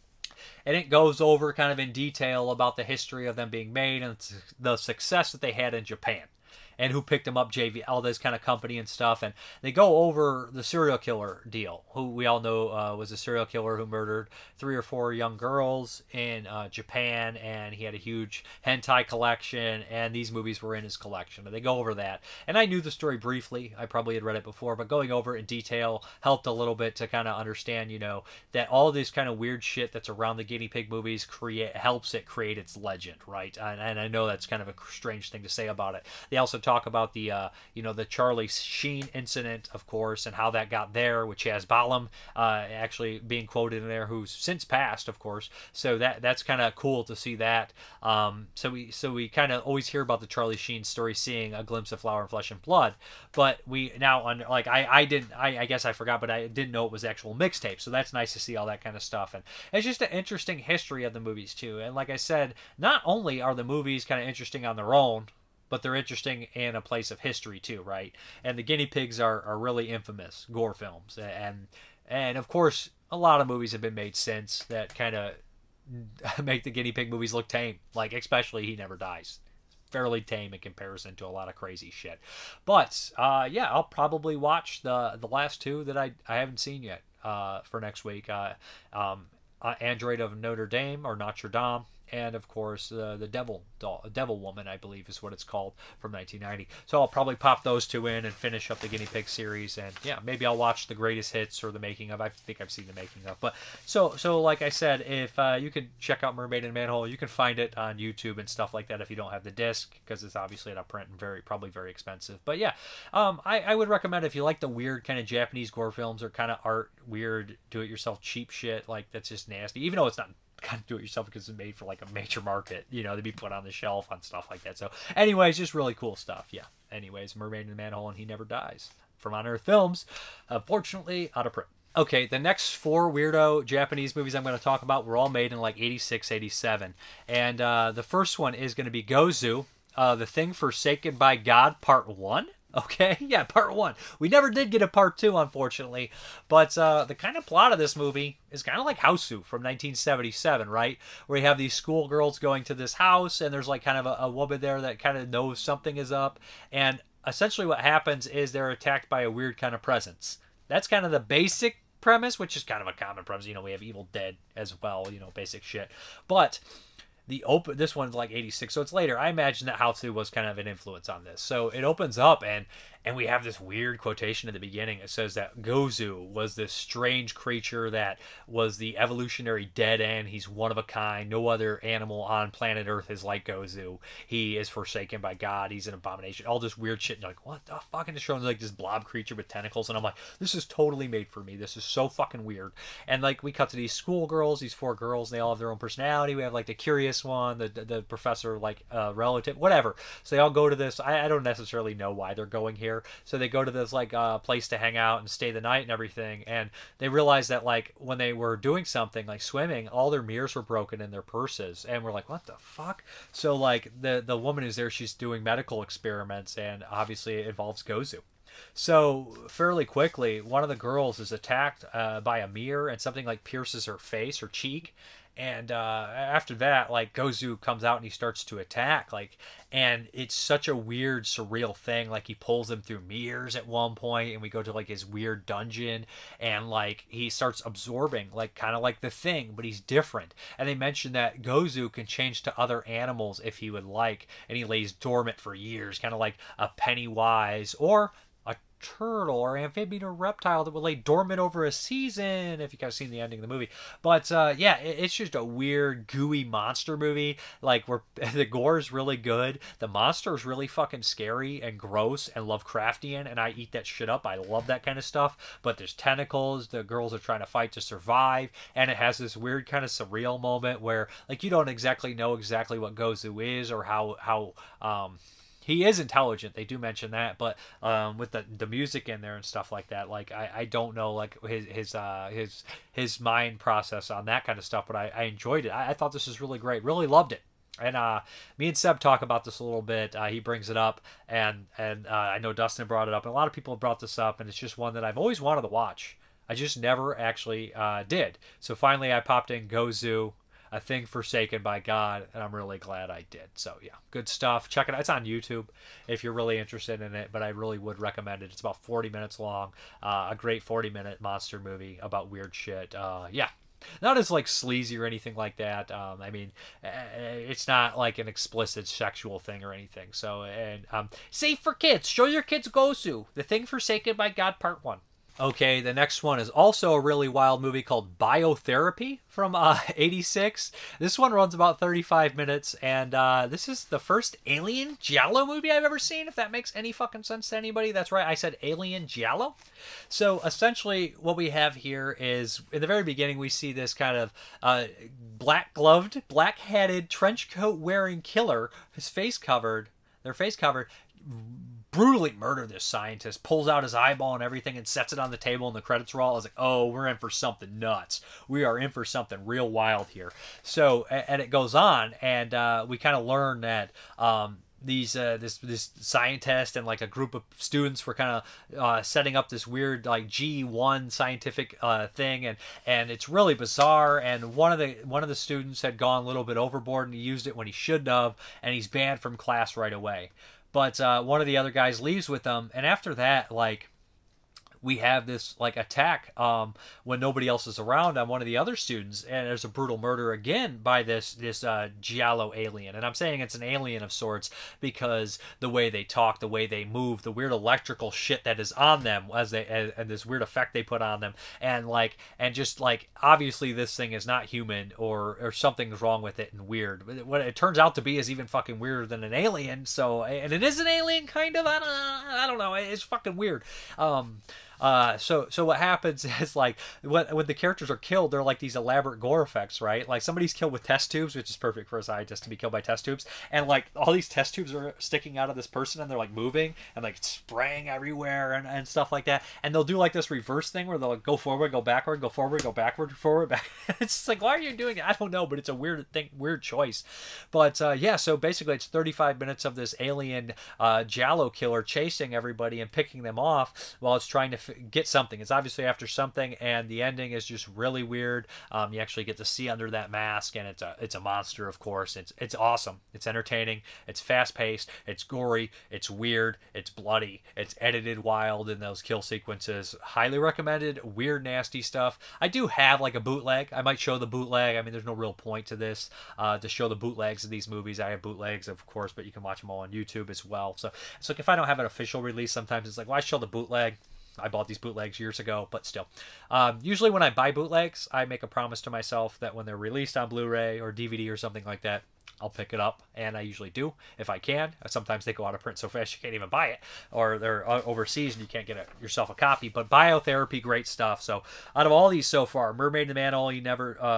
And it goes over kind of in detail about the history of them being made and the success that they had in Japan. And who picked them up, J V L, this kind of company and stuff. And they go over the serial killer deal, who we all know uh, was a serial killer who murdered three or four young girls in uh, Japan. And he had a huge hentai collection, and these movies were in his collection. And they go over that. And I knew the story briefly. I probably had read it before, but going over it in detail helped a little bit to kind of understand, you know, that all this kind of weird shit that's around the guinea pig movies create helps it create its legend, right? And, and I know that's kind of a strange thing to say about it. They also talk about the uh, you know the Charlie Sheen incident, of course, and how that got there, which has Balam uh, actually being quoted in there, who's since passed, of course. So that that's kind of cool to see that. Um, so we so we kind of always hear about the Charlie Sheen story, seeing a glimpse of Flower and Flesh and Blood, but we now on like I I didn't I, I guess I forgot, but I didn't know it was actual mixtape. So that's nice to see all that kind of stuff, and it's just an interesting history of the movies too. And like I said, not only are the movies kind of interesting on their own, but they're interesting in a place of history too, right? And the guinea pigs are, are really infamous gore films, and and of course a lot of movies have been made since that kind of make the guinea pig movies look tame, like especially He Never Dies. Fairly tame in comparison to a lot of crazy shit. But uh, yeah, I'll probably watch the the last two that I I haven't seen yet uh, for next week. Uh, um, uh, Android of Notre Dame or Notre Dame. And of course, uh, the Devil Doll, Devil Woman, I believe, is what it's called, from nineteen ninety. So I'll probably pop those two in and finish up the Guinea Pig series. And yeah, maybe I'll watch the Greatest Hits or the Making of. I think I've seen the Making of. But so so like I said, if uh, you could check out Mermaid in a Manhole, you can find it on YouTube and stuff like that if you don't have the disc, because it's obviously at a print and very probably very expensive. But yeah, um, I, I would recommend if you like the weird kind of Japanese gore films or kind of art, weird, do-it-yourself cheap shit like that's just nasty, even though it's not kind of do it yourself because it's made for like a major market, you know, to be put on the shelf on stuff like that. So anyways, just really cool stuff. Yeah. Anyways, Mermaid in the Manhole and He Never Dies from On Earth Films, unfortunately out of print. Okay, the next four weirdo Japanese movies I'm going to talk about were all made in like eighty-six, eighty-seven. And uh, the first one is going to be Gozu, uh, The Thing Forsaken by God, Part one. Okay, yeah, part one. We never did get a part two, unfortunately. But uh, the kind of plot of this movie is kind of like Hausu from nineteen seventy-seven, right? Where you have these schoolgirls going to this house, and there's like kind of a, a woman there that kind of knows something is up. And essentially what happens is they're attacked by a weird kind of presence. That's kind of the basic premise, which is kind of a common premise. You know, we have Evil Dead as well, you know, basic shit. But the open this one's like eighty-six, so it's later. I imagine that Hausu was kind of an influence on this. So it opens up, and and we have this weird quotation at the beginning. It says that Gozu was this strange creature that was the evolutionary dead end. He's one of a kind. No other animal on planet Earth is like Gozu. He is forsaken by God. He's an abomination. All this weird shit. And you're like, what the fuck? And it's showing like this blob creature with tentacles. And I'm like, this is totally made for me. This is so fucking weird. And like we cut to these schoolgirls, these four girls. They all have their own personality. We have like the curious one, the the, the professor, like uh, relative, whatever. So they all go to this. I, I don't necessarily know why they're going here. So they go to this like uh, place to hang out and stay the night and everything, and they realize that like when they were doing something like swimming, all their mirrors were broken in their purses, and we're like, what the fuck? So like the the woman is there, she's doing medical experiments, and obviously it involves Gozu. So fairly quickly, one of the girls is attacked uh, by a mirror, and something like pierces her face or cheek. And uh, after that, like Gozu comes out and he starts to attack, like, and it's such a weird, surreal thing. Like he pulls them through mirrors at one point, and we go to like his weird dungeon, and like he starts absorbing, like kind of like the Thing, but he's different. And they mention that Gozu can change to other animals if he would like, and he lays dormant for years, kind of like a Pennywise or turtle or amphibian or reptile that will lay dormant over a season, if you guys seen the ending of the movie. But uh yeah, it, it's just a weird gooey monster movie. Like where the gore is really good, the monster is really fucking scary and gross and Lovecraftian, and I eat that shit up. I love that kind of stuff. But there's tentacles, the girls are trying to fight to survive, and it has this weird kind of surreal moment where like you don't exactly know exactly what Gozu is or how how um he is intelligent. They do mention that, but um, with the the music in there and stuff like that, like I, I don't know like his his uh, his his mind process on that kind of stuff. But I, I enjoyed it. I, I thought this was really great. Really loved it. And uh, me and Seb talk about this a little bit. Uh, he brings it up, and and uh, I know Dustin brought it up, and a lot of people have brought this up, and it's just one that I've always wanted to watch. I just never actually uh, did. So finally, I popped in Gozu, A Thing Forsaken by God, and I'm really glad I did. So yeah, good stuff. Check it out. It's on YouTube if you're really interested in it, but I really would recommend it. It's about forty minutes long. Uh, a great forty minute monster movie about weird shit. Uh, yeah. Not as like sleazy or anything like that. Um, I mean, it's not like an explicit sexual thing or anything. So, and um, safe for kids. Show your kids Gozu, The Thing Forsaken by God, Part One. Okay, the next one is also a really wild movie called Biotherapy from uh, eighty-six. This one runs about thirty-five minutes, and uh, this is the first alien giallo movie I've ever seen, if that makes any fucking sense to anybody. That's right, I said alien giallo. So essentially what we have here is, in the very beginning, we see this kind of uh, black-gloved, black-hatted, trench coat-wearing killer, his face covered, their face covered, brutally murder this scientist, pulls out his eyeball and everything and sets it on the table, and the credits roll. I was like, oh, we're in for something nuts. We are in for something real wild here. So, and it goes on, and uh, we kind of learn that um, these uh, this this scientist and like a group of students were kind of uh, setting up this weird like G one scientific uh, thing, and and it's really bizarre. And one of the one of the students had gone a little bit overboard, and he used it when he shouldn't have, and he's banned from class right away. But uh, one of the other guys leaves with them, and after that, like, we have this like attack um, when nobody else is around on one of the other students, and there's a brutal murder again by this this uh, giallo alien. And I'm saying it's an alien of sorts because the way they talk, the way they move, the weird electrical shit that is on them, as they and, and this weird effect they put on them, and like and just like obviously this thing is not human, or or something's wrong with it and weird. What it turns out to be is even fucking weirder than an alien. So, and it is an alien kind of. I don't I don't know. It's fucking weird. Um, Uh, so so what happens is like when, when the characters are killed, they're like these elaborate gore effects, right? Like somebody's killed with test tubes, which is perfect for a scientist to be killed by test tubes, and like all these test tubes are sticking out of this person, and they're like moving and like spraying everywhere and, and stuff like that. And they'll do like this reverse thing where they'll like, go forward, go backward, go forward, go backward, forward, back. It's just like, why are you doing it? I don't know, but it's a weird thing, weird choice. But uh, yeah, so basically it's thirty-five minutes of this alien uh, giallo killer chasing everybody and picking them off while it's trying to f- get something. It's obviously after something, and the ending is just really weird. Um, you actually get to see under that mask, and it's a it's a monster, of course. It's it's awesome. It's entertaining. It's fast paced. It's gory. It's weird. It's bloody. It's edited wild in those kill sequences. Highly recommended. Weird, nasty stuff. I do have like a bootleg. I might show the bootleg. I mean, there's no real point to this uh, to show the bootlegs of these movies. I have bootlegs, of course, but you can watch them all on YouTube as well. So it's like if I don't have an official release, sometimes it's like, why show the bootleg? I bought these bootlegs years ago, but still. Um, usually when I buy bootlegs, I make a promise to myself that when they're released on Blu-ray or D V D or something like that, I'll pick it up, and I usually do if I can. Sometimes they go out of print so fast you can't even buy it, or they're overseas and you can't get a, yourself a copy. But Biotherapy, great stuff. So out of all these so far, Mermaid and the Man Only Never... Uh,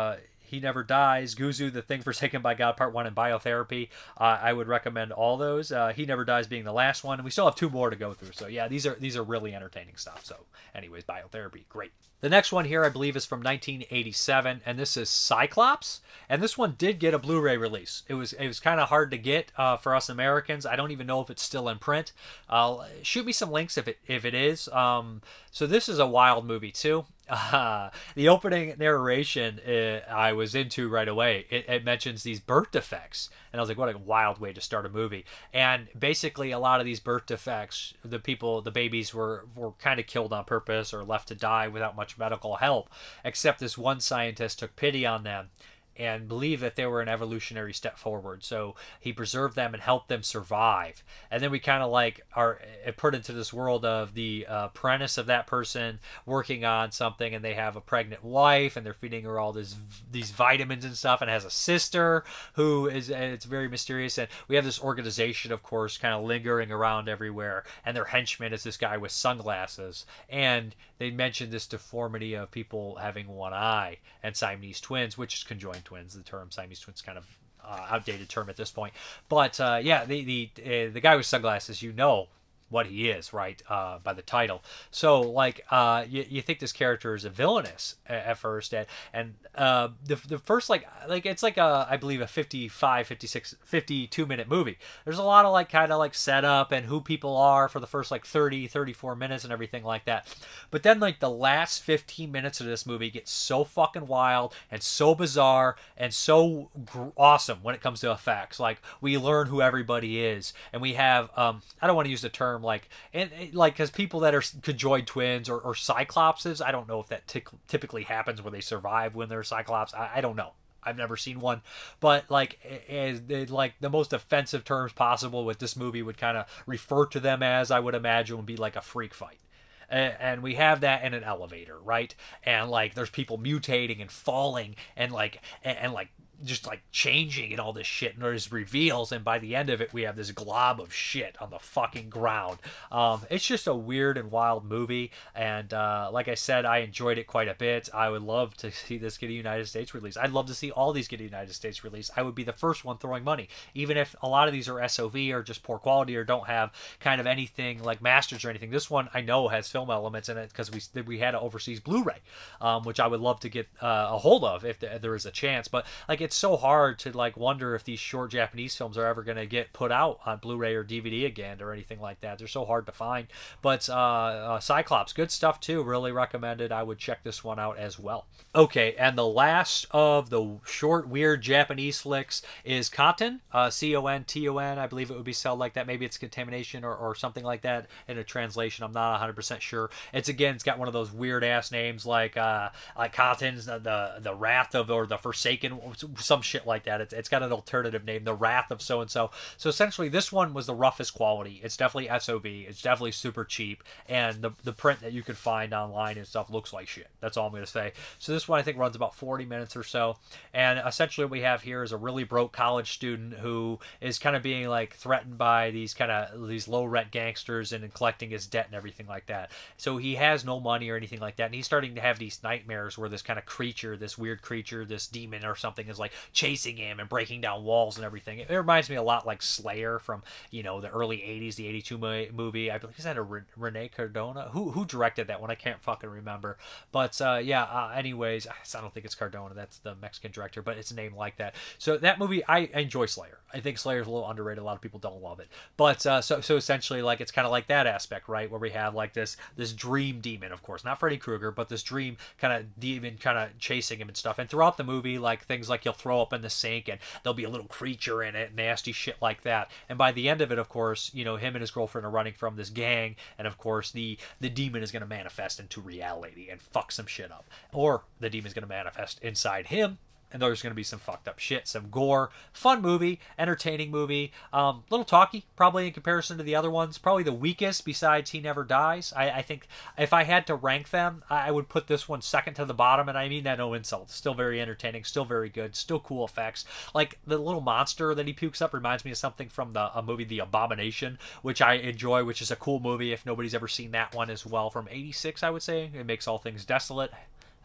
He Never Dies, Guzu, The Thing Forsaken by God Part one, and Biotherapy. Uh, I would recommend all those. Uh, He Never Dies being the last one. And we still have two more to go through. So yeah, these are these are really entertaining stuff. So anyways, Biotherapy, great. The next one here, I believe, is from nineteen eighty-seven, and this is Cyclops. And this one did get a Blu-ray release. It was it was kind of hard to get uh, for us Americans. I don't even know if it's still in print. Uh, shoot me some links if it if it is. Um, so this is a wild movie too. Uh, the opening narration uh, I was into right away. It, it mentions these birth defects, and I was like, "What a wild way to start a movie!" And basically, a lot of these birth defects, the people, the babies were were kind of killed on purpose or left to die without much medical help. Except this one scientist took pity on them and believed that they were an evolutionary step forward. So he preserved them and helped them survive. And then we kind of like are put into this world of the uh, apprentice of that person working on something, and they have a pregnant wife, and they're feeding her all this these vitamins and stuff, and has a sister who is, and it's very mysterious. And we have this organization, of course, kind of lingering around everywhere, and their henchman is this guy with sunglasses. And they mentioned this deformity of people having one eye and Siamese twins, which is conjoined twins. The term Siamese twins kind of uh, outdated term at this point. But uh, yeah, the the uh, the guy with sunglasses, you know what he is, right, uh, by the title. So, like, uh, you, you think this character is a villainous at, at first, and, and uh, the, the first, like, like it's like, a, I believe, a fifty-five, fifty-six, fifty-two minute movie. There's a lot of, like, kind of, like, setup and who people are for the first, like, thirty, thirty-four minutes and everything like that. But then, like, the last fifteen minutes of this movie gets so fucking wild and so bizarre and so gr- awesome when it comes to effects. Like, we learn who everybody is, and we have, um, I don't want to use the term, like, and like, because people that are conjoined twins or, or cyclopses, I don't know if that t- typically happens where they survive when they're cyclops. I, I don't know. I've never seen one, but like, as like the most offensive terms possible with this movie would kind of refer to them as, I would imagine, would be like a freak fight. And we have that in an elevator, right? And like, there's people mutating and falling and like, and, and like, just like changing and all this shit, and there's reveals, and by the end of it we have this glob of shit on the fucking ground. Um, it's just a weird and wild movie, and uh, like I said, I enjoyed it quite a bit. I would love to see this get a United States release. I'd love to see all these get a United States release. I would be the first one throwing money, even if a lot of these are S O V or just poor quality or don't have kind of anything like masters or anything. This one I know has film elements in it because we we had an overseas Blu-ray, um, which I would love to get uh, a hold of if there is a chance. But like, it's so hard to like wonder if these short Japanese films are ever going to get put out on Blu-ray or D V D again or anything like that. They're so hard to find. But uh, uh, Cyclops, good stuff too. Really recommended. I would check this one out as well. Okay, and the last of the short, weird Japanese flicks is Cotton, uh, C O N T O N. I believe it would be spelled like that. Maybe it's Contamination or, or something like that in a translation. I'm not one hundred percent sure. It's, again, it's got one of those weird-ass names like uh, like Cotton's, the, the, the Wrath of, or the Forsaken, some shit like that. It's, it's got an alternative name, the Wrath of so-and-so. So essentially, this one was the roughest quality. It's definitely S O V. It's definitely super cheap. And the, the print that you could find online and stuff looks like shit. That's all I'm going to say. So this one I think runs about forty minutes or so, and essentially what we have here is a really broke college student who is kind of being like threatened by these kind of these low rent gangsters and collecting his debt and everything like that. So he has no money or anything like that, and he's starting to have these nightmares where this kind of creature, this weird creature, this demon or something is like chasing him and breaking down walls and everything. It, it reminds me a lot like Slayer from, you know, the early eighties, the eighty-two movie. I believe, is that a Re- Rene Cardona? Who who directed that one? I can't fucking remember. But uh, yeah, uh, anyways, I don't think it's Cardona. That's the Mexican director, but it's a name like that. So that movie, I enjoy Slayer. I think Slayer's a little underrated. A lot of people don't love it. But uh, so so essentially, like, it's kind of like that aspect, right? Where we have like this this dream demon, of course, not Freddy Krueger, but this dream kind of demon kind of chasing him and stuff. And throughout the movie, like, things like he'll throw up in the sink and there'll be a little creature in it, nasty shit like that. And by the end of it, of course, you know, him and his girlfriend are running from this gang, and of course the the demon is going to manifest into reality and fuck some shit up, or the demon's going to manifest inside him, and there's going to be some fucked up shit, some gore. Fun movie, entertaining movie, um, little talky, probably in comparison to the other ones. Probably the weakest besides He Never Dies. I, I think if I had to rank them, I would put this one second to the bottom, and I mean that no insult. Still very entertaining, still very good, still cool effects. Like, the little monster that he pukes up reminds me of something from the a movie The Abomination, which I enjoy, which is a cool movie if nobody's ever seen that one as well, from eighty-six, I would say. It Makes All Things Desolate.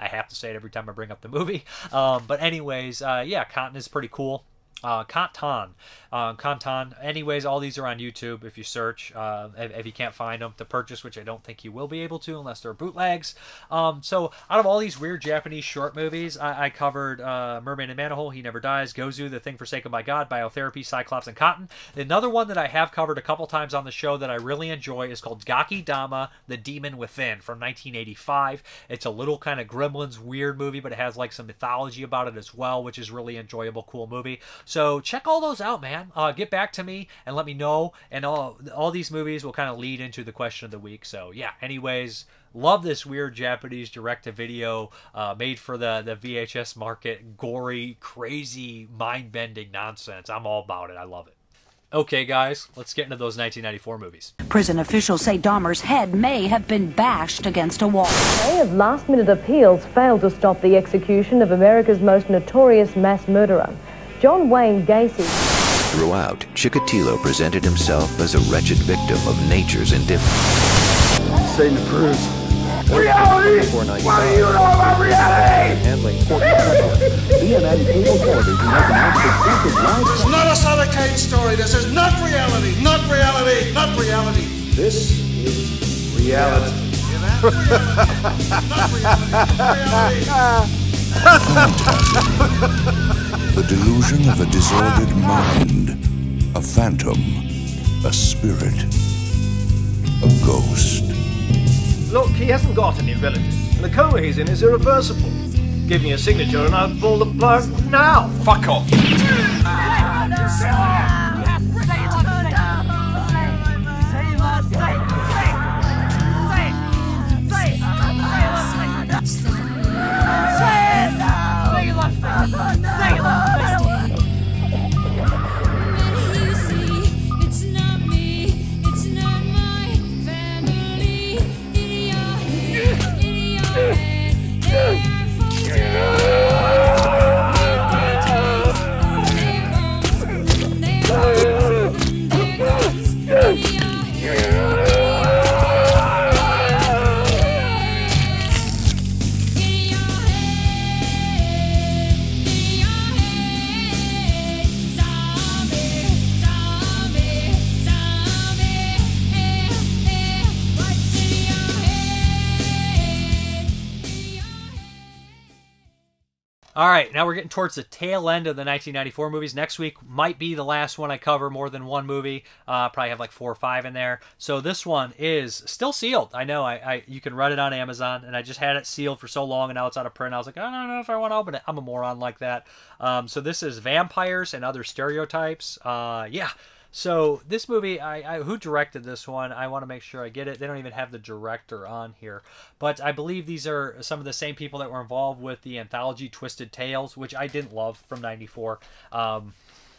I have to say it every time I bring up the movie. Um, but anyways, uh, yeah, Kantan is pretty cool. Uh, Kantan. Uh, Kantan. Anyways, all these are on YouTube if you search. Uh, if, if you can't find them to purchase, which I don't think you will be able to unless they're bootlegs. Um, so out of all these weird Japanese short movies, I, I covered uh, Mermaid in Manhole, He Never Dies, Gozu, The Thing Forsaken by God, Biotherapy, Cyclops, and Cotton. Another one that I have covered a couple times on the show that I really enjoy is called Gaki Dama, The Demon Within from nineteen eighty-five. It's a little kind of Gremlins weird movie, but it has like some mythology about it as well, which is really enjoyable, cool movie. So check all those out, man. Uh, get back to me and let me know. And all all these movies will kind of lead into the question of the week. So yeah, anyways, love this weird Japanese direct-to-video uh, made for the, the V H S market. Gory, crazy, mind-bending nonsense. I'm all about it. I love it. Okay, guys, let's get into those nineteen ninety-four movies. Prison officials say Dahmer's head may have been bashed against a wall. A day of last-minute appeals failed to stop the execution of America's most notorious mass murderer, John Wayne Gacy. Throughout, Chikatilo presented himself as a wretched victim of nature's indifference. Satan approves. Reality! What do you know about reality? Handling C N N cable television has announced exclusive live. It's not a Solitaire story. This is not reality. Not reality. Not reality. This is reality. Yeah, that's reality. Not reality. Not reality. The delusion of a disordered mind, a phantom, a spirit, a ghost. Look, he hasn't got any relatives, and the coma he's in is irreversible. Give me a signature and I'll pull the plug now. Fuck off. All right, now we're getting towards the tail end of the nineteen ninety-four movies. Next week might be the last one I cover more than one movie. Uh, probably have like four or five in there. So this one is still sealed. I know I, I you can rent it on Amazon, and I just had it sealed for so long, and now it's out of print. I was like, I don't know if I want to open it. I'm a moron like that. Um, so this is Vampires and Other Stereotypes. Uh, yeah. So this movie, I, I who directed this one? I want to make sure I get it. They don't even have the director on here, but I believe these are some of the same people that were involved with the anthology Twisted Tales, which I didn't love from ninety-four. Um,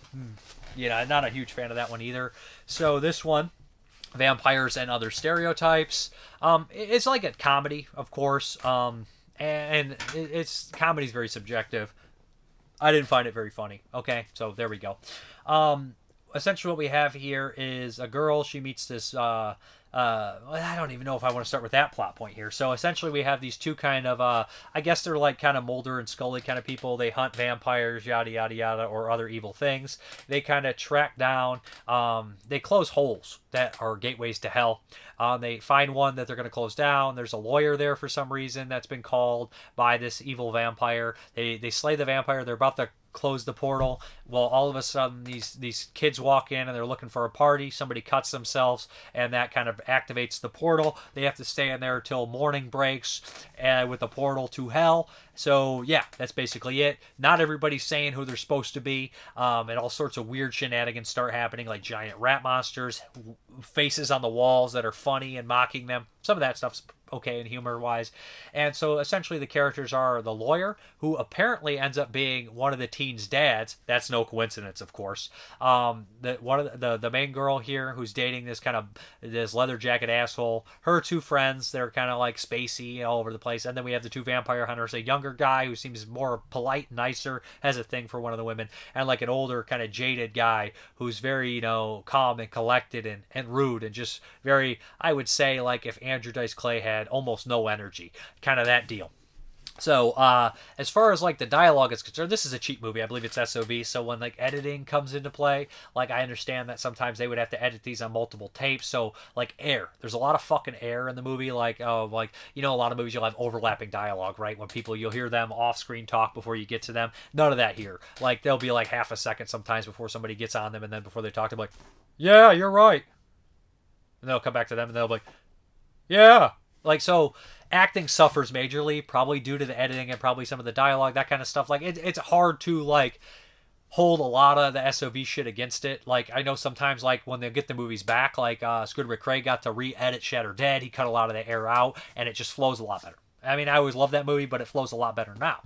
you know, not a huge fan of that one either. So this one, Vampires and Other Stereotypes. Um, it's like a comedy, of course, um, and it's comedy's very subjective. I didn't find it very funny. Okay, so there we go. Um, essentially what we have here is a girl. She meets this uh uh I don't even know if I want to start with that plot point here. So essentially we have these two kind of uh I guess they're like kind of Mulder and Scully kind of people. They hunt vampires, yada yada yada, or other evil things. They kind of track down, um they close holes that are gateways to hell. Um, they find one that they're going to close down. There's a lawyer there for some reason that's been called by this evil vampire. They they slay the vampire. They're about to close the portal. Well, all of a sudden these these kids walk in and they're looking for a party. Somebody cuts themselves, and that kind of activates the portal. They have to stay in there till morning breaks, uh, with the portal to hell. So yeah, that's basically it. Not everybody's saying who they're supposed to be, um, and all sorts of weird shenanigans start happening, like giant rat monsters, faces on the walls that are funny and mocking them. Some of that stuff's okay and humor-wise. And so essentially the characters are the lawyer, who apparently ends up being one of the teens' dads. That's no coincidence, of course. Um, the one of the, the the main girl here, who's dating this kind of this leather jacket asshole. Her two friends, they're kind of like spacey all over the place. And then we have the two vampire hunters, a younger guy who seems more polite, nicer, has a thing for one of the women, and like an older kind of jaded guy who's very, you know, calm and collected and, and rude and just very, I would say, like if Andrew Dice Clay had almost no energy, kind of that deal. So, uh, as far as, like, the dialogue is concerned, this is a cheap movie. I believe it's S O V, so when, like, editing comes into play, like, I understand that sometimes they would have to edit these on multiple tapes, so, like, air. There's a lot of fucking air in the movie, like, oh, like, you know, a lot of movies you'll have overlapping dialogue, right? When people, you'll hear them off-screen talk before you get to them. None of that here. Like, there'll be, like, half a second sometimes before somebody gets on them, and then before they talk to them, like, yeah, you're right. And they'll come back to them, and they'll be like, yeah. Like, so acting suffers majorly, probably due to the editing and probably some of the dialogue, that kind of stuff. Like, it, it's hard to, like, hold a lot of the S O V shit against it. Like, I know sometimes, like, when they get the movies back, like, uh, Scooter McRae got to re-edit Shattered Dead. He cut a lot of the air out, and it just flows a lot better. I mean, I always loved that movie, but it flows a lot better now.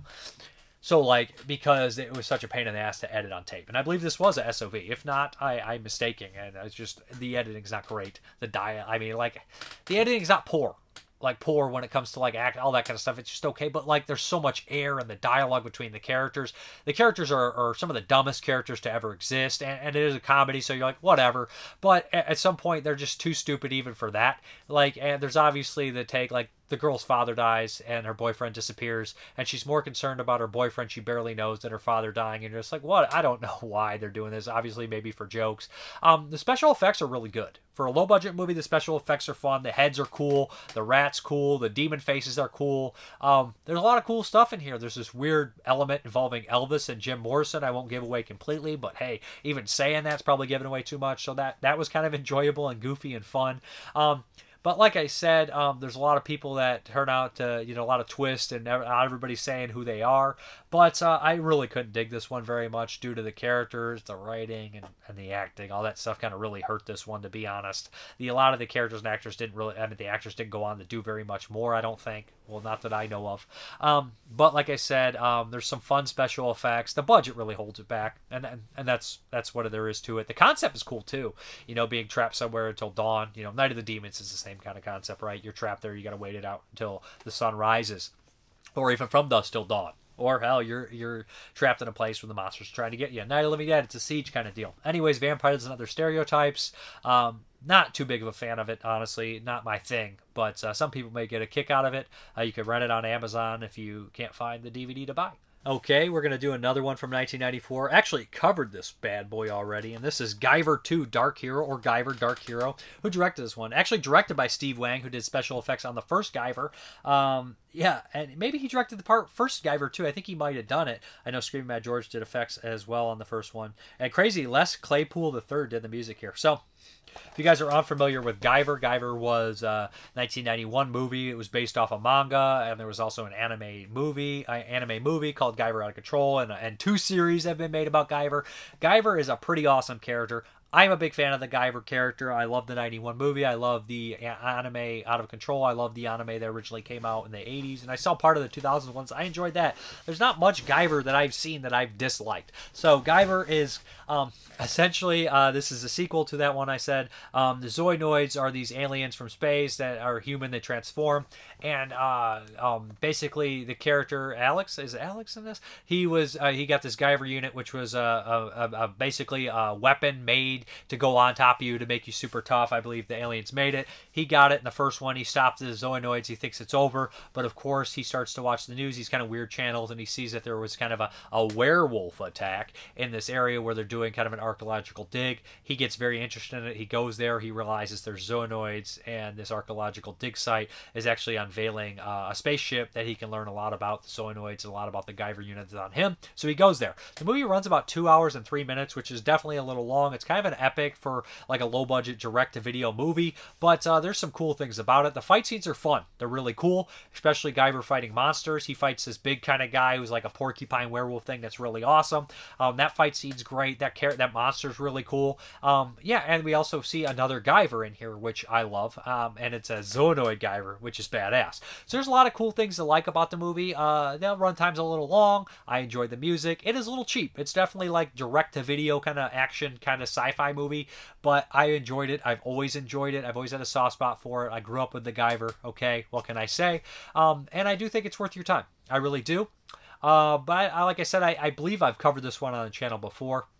So, like, because it was such a pain in the ass to edit on tape. And I believe this was a S O V. If not, I, I'm mistaken. And it's just, the editing's not great. The dia, I mean, like, the editing's not poor. Like, poor when it comes to, like, act, all that kind of stuff. It's just okay. But, like, there's so much air in the dialogue between the characters. The characters are, are some of the dumbest characters to ever exist. And, and it is a comedy, so you're like, whatever. But at, at some point, they're just too stupid even for that. Like, and there's obviously the take, like, the girl's father dies and her boyfriend disappears, and she's more concerned about her boyfriend she barely knows than her father dying, and you're just like, what? I don't know why they're doing this. Obviously, maybe for jokes. Um, the special effects are really good. For a low-budget movie, the special effects are fun. The heads are cool. The rat's cool. The demon faces are cool. Um, there's a lot of cool stuff in here. There's this weird element involving Elvis and Jim Morrison I won't give away completely, but hey, even saying that's probably giving away too much, so that, that was kind of enjoyable and goofy and fun. Um, But like I said, um, there's a lot of people that turn out to, you know, a lot of twists, and not everybody's saying who they are. But uh, I really couldn't dig this one very much due to the characters, the writing, and, and the acting. All that stuff kind of really hurt this one, to be honest. The A lot of the characters and actors didn't really, I mean, the actors didn't go on to do very much more, I don't think. Well, not that I know of. Um, but like I said, um, there's some fun special effects. The budget really holds it back, and, and and that's that's what there is to it. The concept is cool, too. You know, being trapped somewhere until dawn. You know, Night of the Demons is the same kind of concept, right? You're trapped there. You got to wait it out until the sun rises, or even from dusk till dawn. Or hell, you're you're trapped in a place where the monster's trying to get you. Night of the Living Dead, it's a siege kind of deal. Anyways, vampires and other stereotypes. Um, not too big of a fan of it, honestly. Not my thing. But uh, some people may get a kick out of it. Uh, you can rent it on Amazon if you can't find the D V D to buy. Okay, we're going to do another one from nineteen ninety-four. Actually, covered this bad boy already, and this is Guyver two Dark Hero, or Guyver Dark Hero. Who directed this one? Actually directed by Steve Wang, who did special effects on the first Guyver. Um, yeah, and maybe he directed the part first Guyver too. I think he might have done it. I know Screaming Mad George did effects as well on the first one. And crazy, Les Claypool the third did the music here. So, if you guys are unfamiliar with Guyver, Guyver was a nineteen ninety-one movie. It was based off a manga, and there was also an anime movie, uh, anime movie called Guyver Out of Control, and, and two series have been made about Guyver. Guyver is a pretty awesome character. I'm a big fan of the Guyver character. I love the ninety-one movie. I love the anime Out of Control. I love the anime that originally came out in the eighties. And I saw part of the two thousands ones. I enjoyed that. There's not much Guyver that I've seen that I've disliked. So Guyver is um, essentially, uh, this is a sequel to that one I said. Um, the Zoinoids are these aliens from space that are human. They transform. And uh, um, basically the character Alex, is it Alex in this? He was uh, he got this Guyver unit, which was uh, a, a, a basically a weapon made to go on top of you to make you super tough. I believe the aliens made it. He got it in the first one. He stopped the Zoinoids. He thinks it's over. But of course, he starts to watch the news, these kind of weird channels, and he sees that there was kind of a, a werewolf attack in this area where they're doing kind of an archaeological dig. He gets very interested in it. He goes there. He realizes there's Zoinoids, and this archaeological dig site is actually unveiling uh, a spaceship that he can learn a lot about the Zoinoids and a lot about the Guyver units on him. So he goes there. The movie runs about two hours and three minutes, which is definitely a little long. It's kind of an epic for like a low-budget direct-to-video movie, but uh, there's some cool things about it. The fight scenes are fun. They're really cool, especially Guyver fighting monsters. He fights this big kind of guy who's like a porcupine werewolf thing that's really awesome. Um, that fight scene's great. That car- that monster's really cool. Um, yeah, and we also see another Guyver in here, which I love, um, and it's a Zonoid Guyver, which is badass. So there's a lot of cool things to like about the movie. Uh, the runtime's a little long. I enjoyed the music. It is a little cheap. It's definitely like direct-to-video kind of action, kind of sci-fi movie, but I enjoyed it. I've always enjoyed it. I've always had a soft spot for it. I grew up with the Guyver. Okay, what can I say? Um, and I do think it's worth your time. I really do. Uh, but I, like I said, I, I believe I've covered this one on the channel before.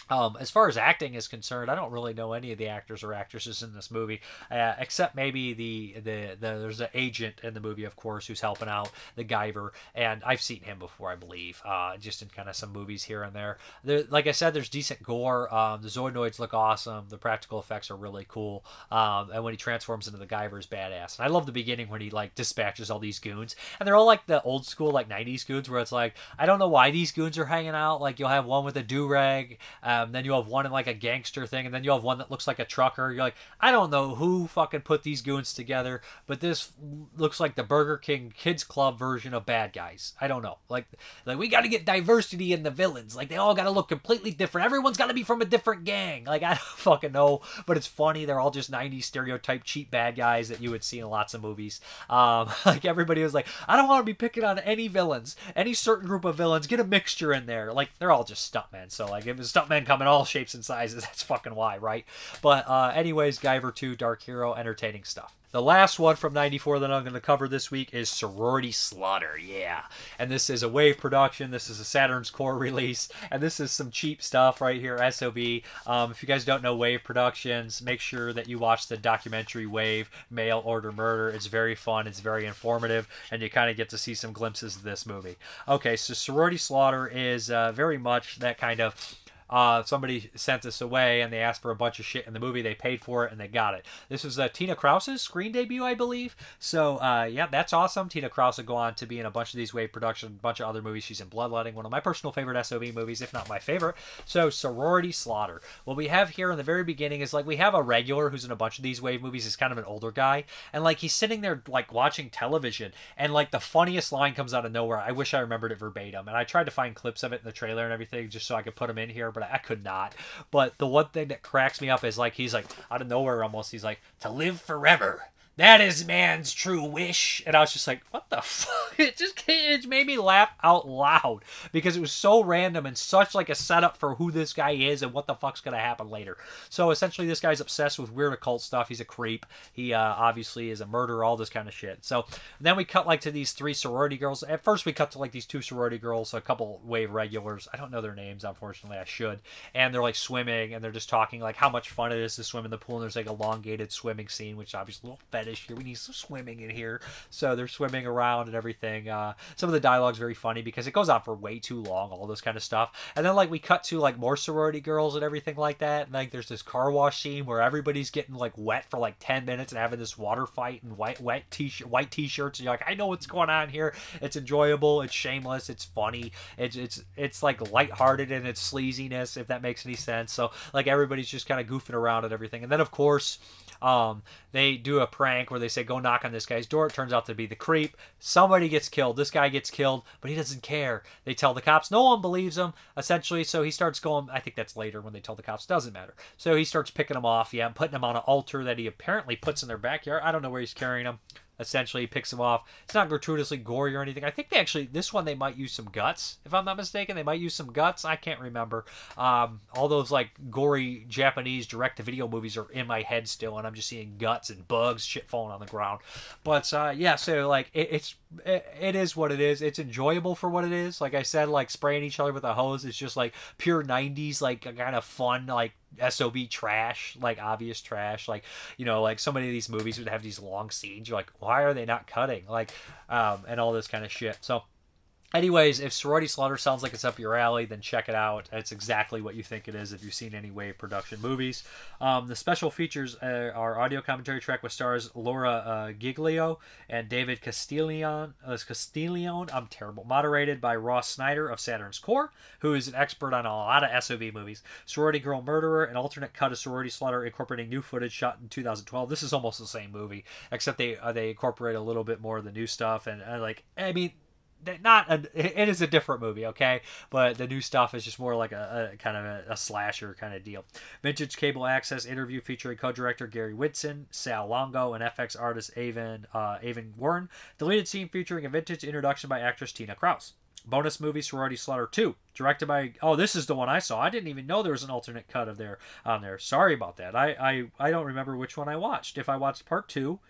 Um, as far as acting is concerned, I don't really know any of the actors or actresses in this movie, uh, except maybe the, the the there's an agent in the movie, of course, who's helping out the Guyver, and I've seen him before, I believe, uh, just in kind of some movies here and there. there. Like I said, there's decent gore. Um, the Zoidoids look awesome. The practical effects are really cool, um, and when he transforms into the Guyver is badass. And I love the beginning when he like dispatches all these goons, and they're all like the old school like nineties goons, where it's like I don't know why these goons are hanging out. Like you'll have one with a do-rag. Um, then you'll have one in like a gangster thing, and then you'll have one that looks like a trucker. You're like, I don't know who fucking put these goons together, but this looks like the Burger King Kids Club version of bad guys. I don't know. Like, like we got to get diversity in the villains. Like they all got to look completely different. Everyone's got to be from a different gang. Like I don't fucking know, but it's funny. They're all just nineties stereotype cheap bad guys that you would see in lots of movies. Um, like everybody was like, I don't want to be picking on any villains, any certain group of villains. Get a mixture in there. Like they're all just stuntmen. So like if it's stuntmen come in all shapes and sizes, that's fucking why, right? But uh, anyways, Guyver two, Dark Hero, entertaining stuff. The last one from ninety-four that I'm going to cover this week is Sorority Slaughter, yeah. And this is a Wave production. This is a Saturn's Core release. And this is some cheap stuff right here, S O B. Um, if you guys don't know Wave Productions, make sure that you watch the documentary Wave, Mail Order Murder. It's very fun. It's very informative. And you kind of get to see some glimpses of this movie. Okay, so Sorority Slaughter is uh, very much that kind of... Uh, somebody sent this away and they asked for a bunch of shit in the movie. They paid for it and they got it. This was uh, Tina Krause's screen debut, I believe. So, uh, yeah, that's awesome. Tina Krause will go on to be in a bunch of these Wave productions, a bunch of other movies. She's in Bloodletting, one of my personal favorite S O V movies, if not my favorite. So, Sorority Slaughter. What we have here in the very beginning is, like, we have a regular who's in a bunch of these Wave movies. He's kind of an older guy. And, like, he's sitting there, like, watching television. And, like, the funniest line comes out of nowhere. I wish I remembered it verbatim. And I tried to find clips of it in the trailer and everything just so I could put them in here, but I could not. But the one thing that cracks me up is like he's like out of nowhere almost he's like, to live forever, that is man's true wish. And I was just like, what the fuck? It just it made me laugh out loud because it was so random and such like a setup for who this guy is and what the fuck's gonna happen later. So essentially this guy's obsessed with weird occult stuff. He's a creep. He uh, obviously is a murderer, all this kind of shit. So then we cut like to these three sorority girls. At first we cut to like these two sorority girls, a couple Wave regulars. I don't know their names, unfortunately. I should. And they're like swimming and they're just talking like how much fun it is to swim in the pool. And there's like elongated swimming scene, which obviously a little fetish here. We need some swimming in here. So they're swimming around and everything. Uh, some of the dialogue's very funny because it goes on for way too long, all this kind of stuff. And then like we cut to like more sorority girls and everything like that. And like there's this car wash scene where everybody's getting like wet for like ten minutes and having this water fight and white wet t-shirt, white t-shirts. And you're like, I know what's going on here. It's enjoyable. It's shameless. It's funny. It's it's it's like lighthearted in its sleaziness, if that makes any sense. So like everybody's just kind of goofing around and everything. And then of course, Um, they do a prank where they say, go knock on this guy's door. It turns out to be the creep. Somebody gets killed. This guy gets killed, but he doesn't care. They tell the cops. No one believes him, essentially. So he starts going, I think that's later when they tell the cops. Doesn't matter. So he starts picking them off, yeah, and putting them on an altar that he apparently puts in their backyard. I don't know where he's carrying them. Essentially, he picks them off. It's not gratuitously gory or anything. I think they actually, this one, they might use some guts, if I'm not mistaken. They might use some guts. I can't remember. Um, all those, like, gory Japanese direct-to-video movies are in my head still, and I'm just seeing guts and bugs, shit falling on the ground. But, uh, yeah, so, like, it, it's, it, it is what it is. It's enjoyable for what it is. Like I said, like, spraying each other with a hose is just, like, pure nineties, like, kind of fun, like, S O B trash, like obvious trash. Like, you know, like so many of these movies would have these long scenes. You're like, why are they not cutting? Like, um, and all this kind of shit. So anyways, if Sorority Slaughter sounds like it's up your alley, then check it out. It's exactly what you think it is if you've seen any Wave production movies. Um, the special features uh, are audio commentary track with stars Laura uh, Giglio and David Castiglione. Uh, Castiglione, I'm terrible. Moderated by Ross Snyder of Saturn's Core, who is an expert on a lot of S O V movies. Sorority Girl Murderer, an alternate cut of Sorority Slaughter incorporating new footage shot in two thousand twelve. This is almost the same movie, except they uh, they incorporate a little bit more of the new stuff. And uh, like, I mean, not a, it is a different movie, okay, but the new stuff is just more like a, a kind of a, a slasher kind of deal. Vintage Cable Access interview featuring co-director Gary Whitson, Sal Longo, and F X artist Avon uh, Avon Warren. Deleted scene featuring a vintage introduction by actress Tina Krause. Bonus movie Sorority Slaughter two, directed by, oh, this is the one I saw. I didn't even know there was an alternate cut of there on there. Sorry about that. I, I, I don't remember which one I watched. If I watched part two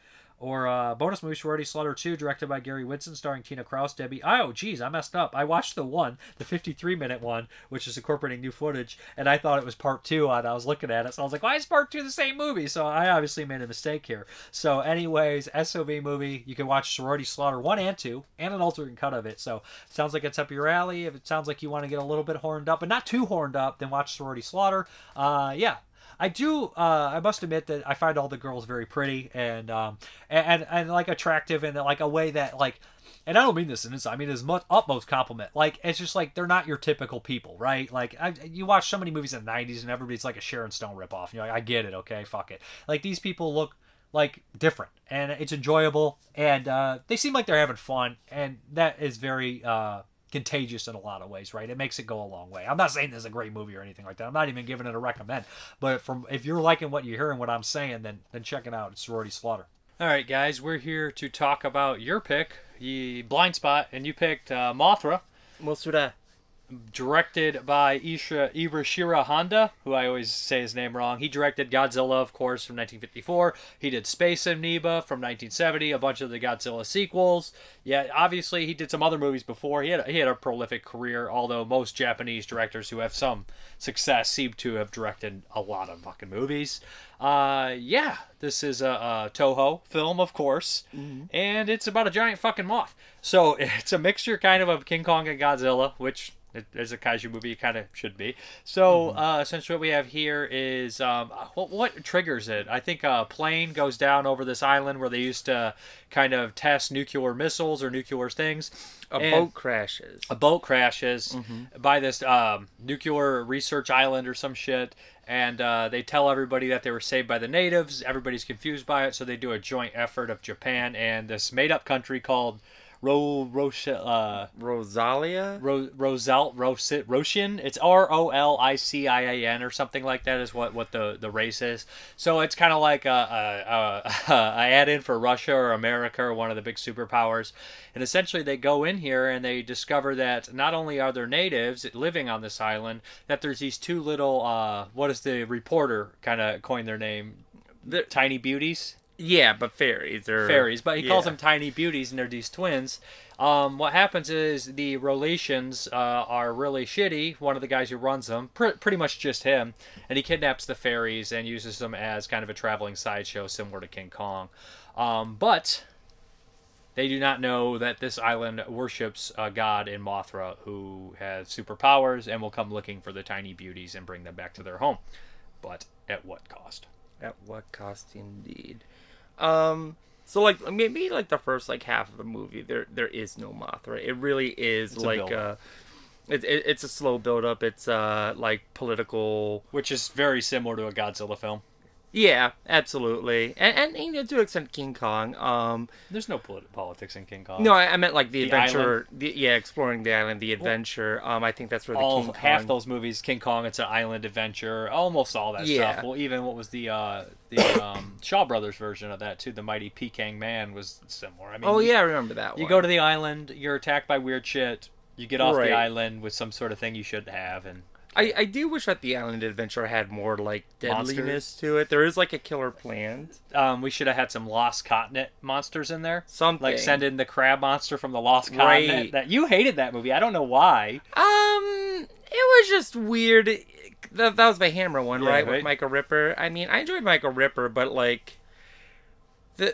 Or uh, bonus movie Sorority Slaughter two, directed by Gary Whitson, starring Tina Krause, Debbie. Oh, geez, I messed up. I watched the one, the fifty-three minute one, which is incorporating new footage, and I thought it was part two. And I was looking at it, so I was like, why is part two the same movie? So I obviously made a mistake here. So, anyways, S O V movie. You can watch Sorority Slaughter one and two, and an alternate cut of it. So, it sounds like it's up your alley. If it sounds like you want to get a little bit horned up, but not too horned up, then watch Sorority Slaughter. Uh, yeah. I do. Uh, I must admit that I find all the girls very pretty and um and, and and like attractive in like a way that like, and I don't mean this in this. I mean as much utmost compliment. Like it's just like they're not your typical people, right? Like I, you watch so many movies in the nineties and everybody's like a Sharon Stone ripoff. And you're like, I get it, okay, fuck it. Like these people look like different and it's enjoyable and uh, they seem like they're having fun and that is very uh. contagious in a lot of ways, right? It makes it go a long way. I'm not saying this is a great movie or anything like that. I'm not even giving it a recommend. But from if you're liking what you're hearing, what I'm saying, then then check it out. It's Sorority Slaughter. All right, guys, we're here to talk about your pick, the Blind Spot, and you picked uh, Mothra. Mothra. Directed by Isha Ibashira Honda, who I always say his name wrong. He directed Godzilla, of course, from nineteen fifty-four. He did Space Amoeba from nineteen seventy, a bunch of the Godzilla sequels. Yeah, obviously he did some other movies before. He had a, he had a prolific career, although most Japanese directors who have some success seem to have directed a lot of fucking movies. Uh, yeah, this is a, a Toho film, of course, mm-hmm. and it's about a giant fucking moth. So it's a mixture kind of of King Kong and Godzilla, which as a kaiju movie, it kind of should be. So, mm-hmm. uh, essentially what we have here is, um, what, what triggers it? I think a plane goes down over this island where they used to kind of test nuclear missiles or nuclear things. A boat crashes. A boat crashes mm-hmm. by this um, nuclear research island or some shit. And uh, they tell everybody that they were saved by the natives. Everybody's confused by it, so they do a joint effort of Japan and this made-up country called Ro, Rosh, uh, Rosalia? Ro, Rosal, Ros, Roshan. It's R O L I C I A N or something like that is what, what the, the race is. So it's kind of like a, a, a, a add-in for Russia or America or one of the big superpowers. And essentially they go in here and they discover that not only are there natives living on this island, that there's these two little, uh, what is the reporter kind of coined their name? The, Tiny Beauties? Yeah, but fairies or fairies, but he yeah. calls them tiny beauties, and they're these twins. Um, what happens is the relations uh, are really shitty. One of the guys who runs them, pr- pretty much just him, and he kidnaps the fairies and uses them as kind of a traveling sideshow, similar to King Kong. Um, but they do not know that this island worships a god in Mothra who has superpowers and will come looking for the tiny beauties and bring them back to their home. But at what cost? At what cost, indeed. Um, so like maybe like the first like half of the movie, there there is no Mothra. It really is it's like a uh, it, it, it's a slow build up. It's uh like political, which is very similar to a Godzilla film. Yeah, absolutely, and and you know, to an extent King Kong. Um, there's no polit- politics in King Kong. No, I, I meant like the, the adventure. The, yeah, exploring the island, the adventure. Well, um, I think that's where the all, King Kong. Half those movies, King Kong, it's an island adventure. Almost all that yeah. stuff. Well, even what was the uh, the um, Shaw Brothers version of that too? The Mighty Peking Man was similar. I mean, oh you, yeah, I remember that. You one. go to the island, you're attacked by weird shit. You get off right. the island with some sort of thing you should have, and. I, I do wish that the island adventure had more like deadliness monsters. to it. There is like a killer plant. Um, we should have had some lost continent monsters in there. Something like send in the crab monster from the lost continent. Right. That you hated that movie. I don't know why. Um, it was just weird. That, that was the Hammer one, yeah, right? right? With Michael Ripper. I mean, I enjoyed Michael Ripper, but like the.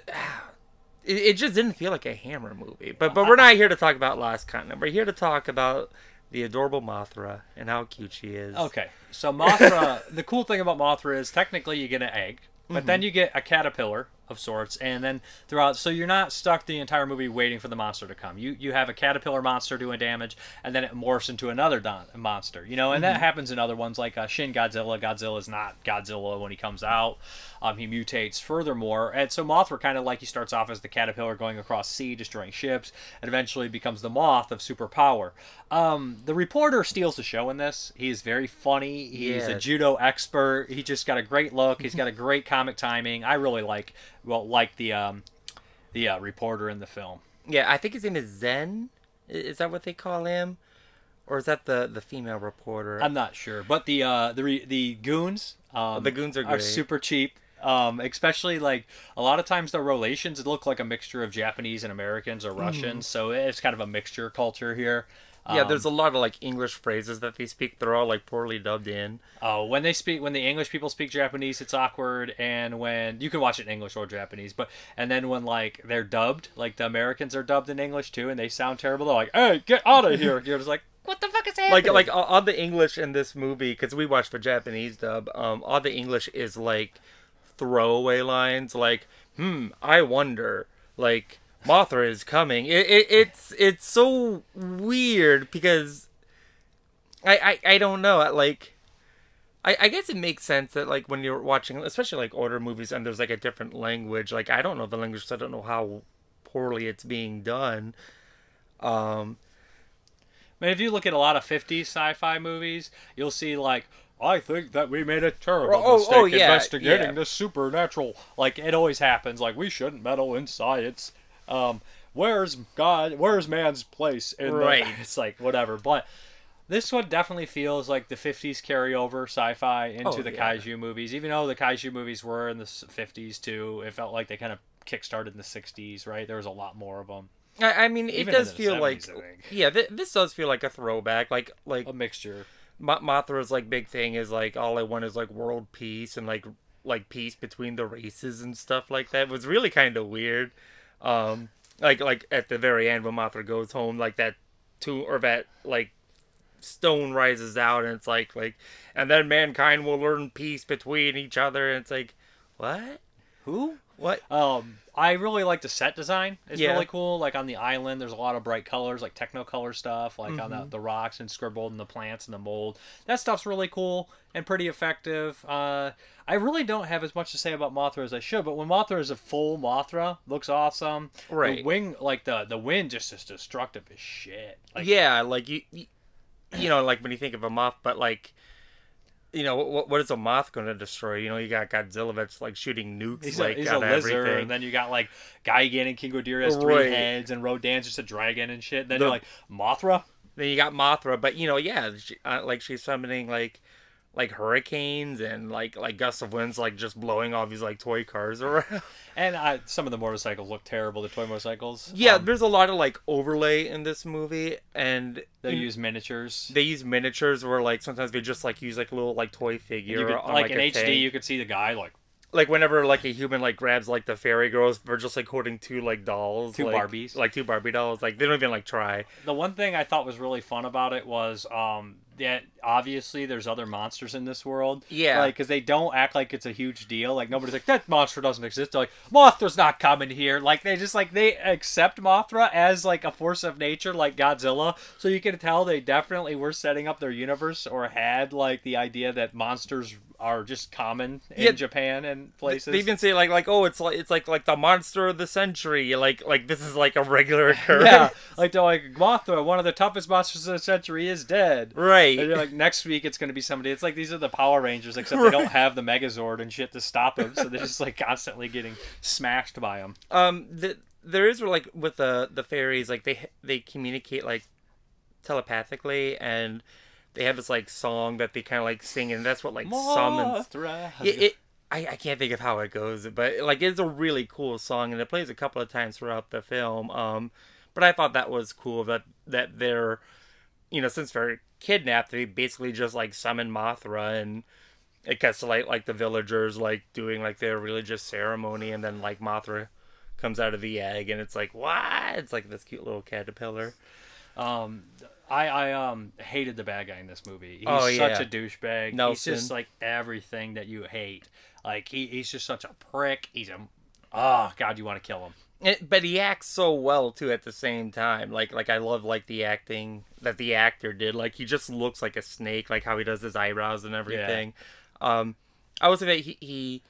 It, it just didn't feel like a Hammer movie. But but we're not here to talk about Lost Continent. We're here to talk about the adorable Mothra and how cute she is. Okay, so Mothra, the cool thing about Mothra is technically you get an egg, but mm-hmm. then you get a caterpillar of sorts, and then throughout, so you're not stuck the entire movie waiting for the monster to come. You you have a caterpillar monster doing damage, and then it morphs into another don- monster, you know, and mm-hmm. that happens in other ones like uh, Shin Godzilla. Godzilla is not Godzilla when he comes out. Um, he mutates furthermore, and so Mothra kind of like he starts off as the caterpillar going across sea, destroying ships, and eventually becomes the moth of superpower. Um, the reporter steals the show in this. He's very funny. He's yes. a judo expert. He just got a great look. He's got a great comic timing. I really like well like the um, the uh, reporter in the film. Yeah, I think his name is Zen. Is that what they call him? Or is that the, the female reporter? I'm not sure, but the uh, the re- the goons um, the goons are, are great. super cheap. Um, especially like a lot of times the relations look like a mixture of Japanese and Americans or Russians, mm. so it's kind of a mixture culture here. Yeah, um, there's a lot of like English phrases that they speak. They're all like poorly dubbed in. Oh, when they speak, when the English people speak Japanese, it's awkward. And when you can watch it in English or Japanese, but and then when like they're dubbed, like the Americans are dubbed in English too, and they sound terrible. They're like, "Hey, get out of here!" You're just like, "What the fuck is happening?" Like, like all the English in this movie, because we watched the Japanese dub. Um, all the English is like throwaway lines, like, "Hmm, I wonder," like. Mothra is coming. It, it it's it's so weird because I, I I don't know. Like I I guess it makes sense that like when you're watching, especially like older movies, and there's like a different language. Like I don't know the language, so I don't know how poorly it's being done. Um, I mean, if you look at a lot of fifties sci-fi movies, you'll see like. I think that we made a terrible oh, mistake oh, yeah, investigating yeah. the supernatural. Like it always happens. Like we shouldn't meddle in science. Um, where's God? Where's man's place? In right. The, it's like whatever. But this one definitely feels like the fifties carryover sci-fi into oh, the yeah. kaiju movies. Even though the kaiju movies were in the fifties too, it felt like they kind of kickstarted in the sixties. Right? There was a lot more of them. I, I mean, it Even does in the feel seventies, like yeah. Th- this does feel like a throwback. Like like a mixture. Ma- Mothra's like big thing is like all I want is like world peace and like like peace between the races and stuff like that. It was really kind of weird. Um, like like at the very end when Mothra goes home, like that two or that like stone rises out and it's like like and then mankind will learn peace between each other and it's like what? Who? What? Um, I really like the set design. It's yeah. really cool. Like on the island, there's a lot of bright colors, like Technicolor stuff, like mm-hmm. on the, the rocks and scribbled and the plants and the mold. That stuff's really cool and pretty effective. Uh, I really don't have as much to say about Mothra as I should, but when Mothra is a full Mothra, looks awesome. Right. The wing, like the the wind, just is destructive as shit. Like, yeah, like you, you, you know, like when you think of a moth, but like. You know, what what is a moth going to destroy? You know, you got Godzilla that's like shooting nukes he's like a, he's on a lizard, everything. And then you got like Gigan and King Ghidorah has three right. heads, and Rodan's just a dragon and shit. Then the, you're like, Mothra? Then you got Mothra, but you know, yeah, she, uh, like she's summoning like like hurricanes and like like gusts of winds, like just blowing all these like toy cars around. And uh, some of the motorcycles look terrible, the toy motorcycles. Yeah, um, there's a lot of like overlay in this movie, and they use miniatures. They use miniatures where like sometimes they just like use like a little like toy figure. Could, on, like, like in a H D, tank. you could see the guy like. Like whenever like a human like grabs like the fairy girls, they're just like holding two like dolls, two like, Barbies, like two Barbie dolls. Like they don't even like try. The one thing I thought was really fun about it was um that obviously there's other monsters in this world. Yeah, like because they don't act like it's a huge deal. Like nobody's like that monster doesn't exist. They're like Mothra's not coming here. Like they just like they accept Mothra as like a force of nature, like Godzilla. So you can tell they definitely were setting up their universe or had like the idea that monsters are just common in yeah, Japan and places. They even say like like oh it's like it's like like the monster of the century. Like like this is like a regular occurrence. Yeah, like they're like Mothra, one of the toughest monsters of the century, is dead. Right. And you're like next week it's going to be somebody. It's like these are the Power Rangers, except right. they don't have the Megazord and shit to stop them, so they're just like constantly getting smashed by them. Um, the, there is like with the the fairies, like they they communicate like telepathically and. They have this like song that they kind of like sing, and that's what like summons. Mothra. It, it, I, I can't think of how it goes, but like it's a really cool song, and it plays a couple of times throughout the film. Um, but I thought that was cool that that they're, you know, since they're kidnapped, they basically just like summon Mothra, and it gets to like like the villagers like doing like their religious ceremony, and then like Mothra comes out of the egg, and it's like what? It's like this cute little caterpillar. Um. I, I um hated the bad guy in this movie. He's oh, yeah. such a douchebag. Nelson. He's just like everything that you hate. Like he, he's just such a prick. He's a oh god, you want to kill him. It, but he acts so well too at the same time. Like like I love like the acting that the actor did. Like he just looks like a snake. Like how he does his eyebrows and everything. Yeah. Um, I would say that he, he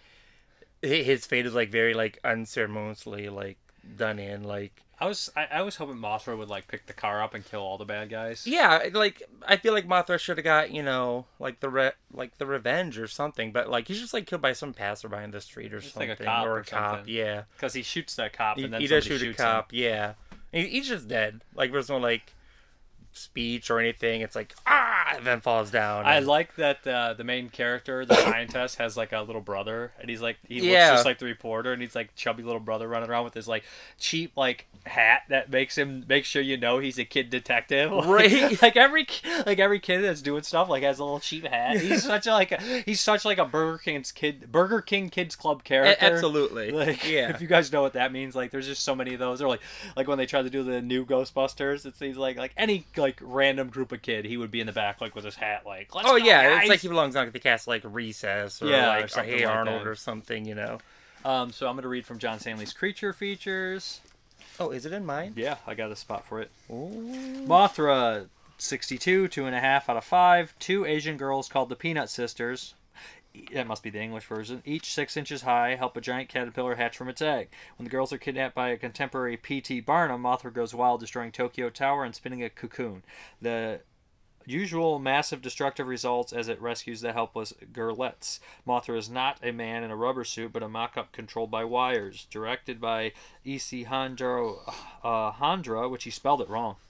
his fate is like very like unceremoniously like done in like. I was I, I was hoping Mothra would like pick the car up and kill all the bad guys. Yeah, like I feel like Mothra should have got you know like the re- like the revenge or something, but like he's just like killed by some passerby in the street or it's something, like a cop or or a cop. something. Yeah, because he shoots that cop and he, then he does somebody shoot a shoots cop. him. Yeah, he, he's just dead. Like there's no like speech or anything. It's like ah, and then falls down. I and- like that uh, the main character, the scientist, has like a little brother, and he's like he Yeah. looks just like the reporter, and he's like chubby little brother running around with his like cheap like hat that makes him make sure you know he's a kid detective. Like, Right. Like every like every kid that's doing stuff like has a little cheap hat. He's such a, like a, he's such like a Burger King's kid Burger King Kids Club character. A- absolutely. Like Yeah. if you guys know what that means, like there's just so many of those. Or like like when they try to do the new Ghostbusters, it seems like like any like random group of kid, he would be in the back like with his hat like. Let's Oh go, yeah, guys. it's like he belongs on the cast like Recess or Yeah, or like something Hey like Arnold that. or something, you know. Um, so I'm gonna read from John Stanley's Creature Features. Oh, is it in mine? Yeah, I got a spot for it. Ooh. Mothra, sixty-two, two and a half out of five. Two Asian girls called the Peanut Sisters. That must be the English version. Each six inches high, help a giant caterpillar hatch from its egg. When the girls are kidnapped by a contemporary P T Barnum, Mothra goes wild, destroying Tokyo Tower and spinning a cocoon. The usual massive destructive results as it rescues the helpless girlettes. Mothra is not a man in a rubber suit, but a mock-up controlled by wires. Directed by Ishihandro uh, Handra, which he spelled it wrong.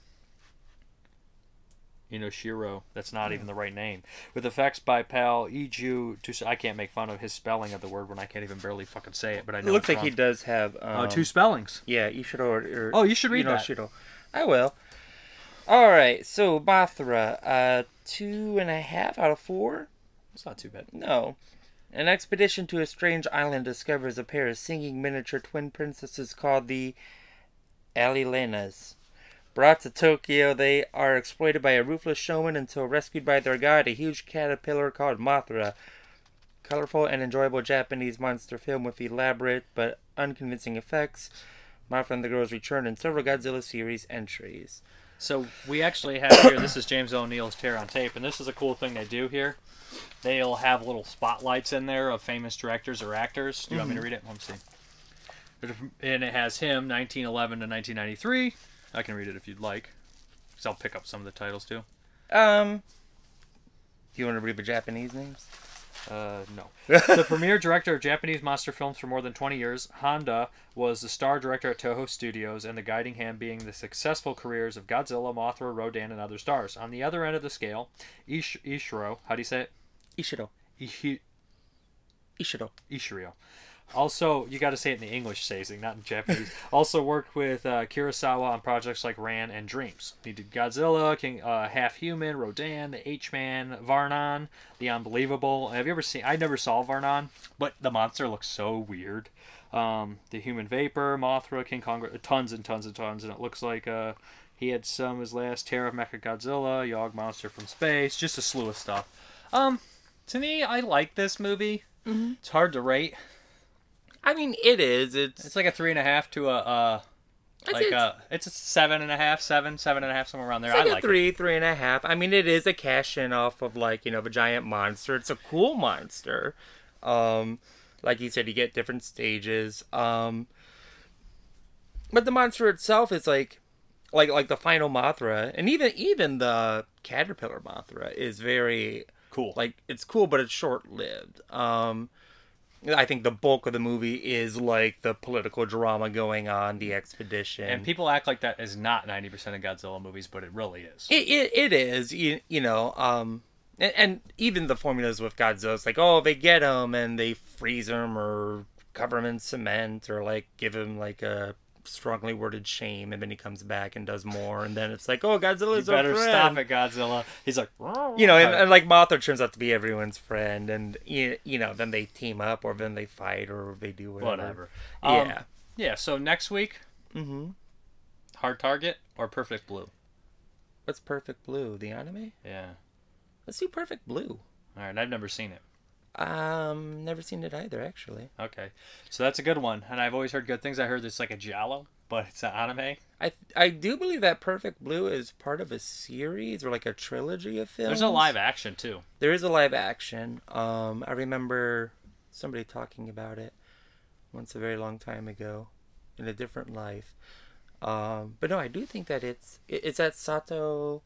Inoshiro. That's not even the right name. With effects by pal Iju. Tus- I can't make fun of his spelling of the word when I can't even barely fucking say it, but I know It looks it's like he wrong. does have um, Oh, two spellings. Yeah, Ishiro or, or Oh, you should read that. Inoshiro. I will. All right, so Mothra, uh, two and a half out of four. It's not too bad. No. An expedition to a strange island discovers a pair of singing miniature twin princesses called the Alilenas. Brought to Tokyo, they are exploited by a ruthless showman until rescued by their guide, a huge caterpillar called Mothra. Colorful and enjoyable Japanese monster film with elaborate but unconvincing effects. Mothra and the Girls return in several Godzilla series entries. So we actually have here, this is James O'Neill's Tear on Tape, and this is a cool thing they do here. They'll have little spotlights in there of famous directors or actors. Do you want me to read it? Let me see. And it has him, nineteen eleven to nineteen ninety-three. I can read it if you'd like, because I'll pick up some of the titles too. Um, do you want to read the Japanese names? Uh, no. The premier director of Japanese monster films for more than twenty years, Honda was the star director at Toho Studios, and the guiding hand being the successful careers of Godzilla, Mothra, Rodan, and other stars. On the other end of the scale, Ish- Ishiro, how do you say it? Ishiro. Ishi- Ishiro. Ishirio. Also, you got to say it in the English phrasing, not in Japanese. Also worked with uh, Kurosawa on projects like Ran and Dreams. He did Godzilla, King, uh, Half Human, Rodan, the H-Man, Varnan, The Unbelievable. Have you ever seen... I never saw Varnan, but the monster looks so weird. Um, the Human Vapor, Mothra, King Kong, tons and tons and tons. And it looks like uh, he had some of his last Terror of Mechagodzilla, Yog Monster from Space, just a slew of stuff. Um, to me, I like this movie. Mm-hmm. It's hard to rate. I mean, it is. It's It's like a three and a half to a, uh, like it's- a, it's a seven and a half, seven, seven and a half, somewhere around there. It's like I a like three, three and a half. I mean, it is a cash in off of like you know the giant monster. It's a cool monster. Um, like you said, you get different stages. Um, but the monster itself is like, like like the final Mothra, and even even the caterpillar Mothra is very cool. Like it's cool, but it's short lived. Um. I think the bulk of the movie is like the political drama going on, the expedition. And people act like that is not ninety percent of Godzilla movies, but it really is. It it, it is, you, you know, um, and, and even the formulas with Godzilla, it's like, oh, they get him and they freeze him or cover him in cement or like give him like a strongly worded shame, and then he comes back and does more, and then it's like, oh, Godzilla's You better our friend. stop it, Godzilla. He's like, You know, and, and like Mothra turns out to be everyone's friend, and you, you know, then they team up, or then they fight, or they do whatever. whatever. Yeah. Um, yeah. So next week, Mm-hmm. Hard Target or Perfect Blue. What's Perfect Blue? The anime? Yeah. Let's do Perfect Blue. All right. I've never seen it. Um, never seen it either, actually. Okay. So that's a good one, and I've always heard good things. I heard it's like a giallo, but it's an anime. I I do believe that Perfect Blue is part of a series or like a trilogy of films. There's a live action too. There is a live action. Um, I remember somebody talking about it once a very long time ago in a different life. Um, but no, I do think that it's it, it's that Sato.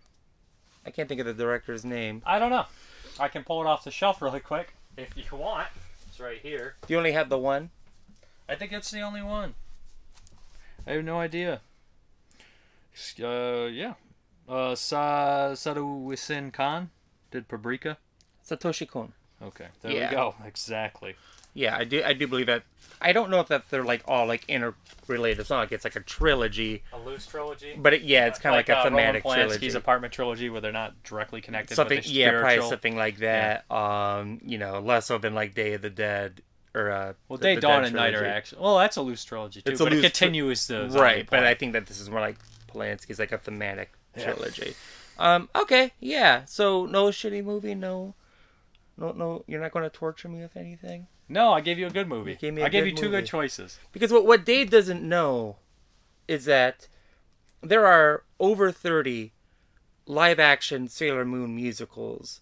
I can't think of the director's name. I don't know. I can pull it off the shelf really quick if you want. It's right here. Do you only have the one? I think it's the only one. I have no idea. Uh, yeah. Uh, Sa Satoshi Kon did Paprika. Satoshi Kon. Okay, there Yeah. we go. Exactly. Yeah, I do. I do believe that. I don't know if that they're like all like interrelated. It's not like it's like a trilogy. A loose trilogy. But it, yeah, it's kind of like, a uh, thematic Roman trilogy. Polanski's apartment trilogy, where they're not directly connected. Something, but they're yeah, probably spiritual. something like that. Um, you know, less of in like Day of the Dead or uh. Well, the- Day, the Dawn, Dead and Night are trilogy. actually. Well, that's a loose trilogy too. It's a but loose it tri- continues the right. But plot. I think that this is more like Polanski's like a thematic Yeah. trilogy. Um. Okay. Yeah. So no shitty movie. No. No. No. You're not going to torture me with anything. No, I gave you a good movie. You gave me a I gave good you two movie. good choices. Because what what Dave doesn't know is that there are over thirty live action Sailor Moon musicals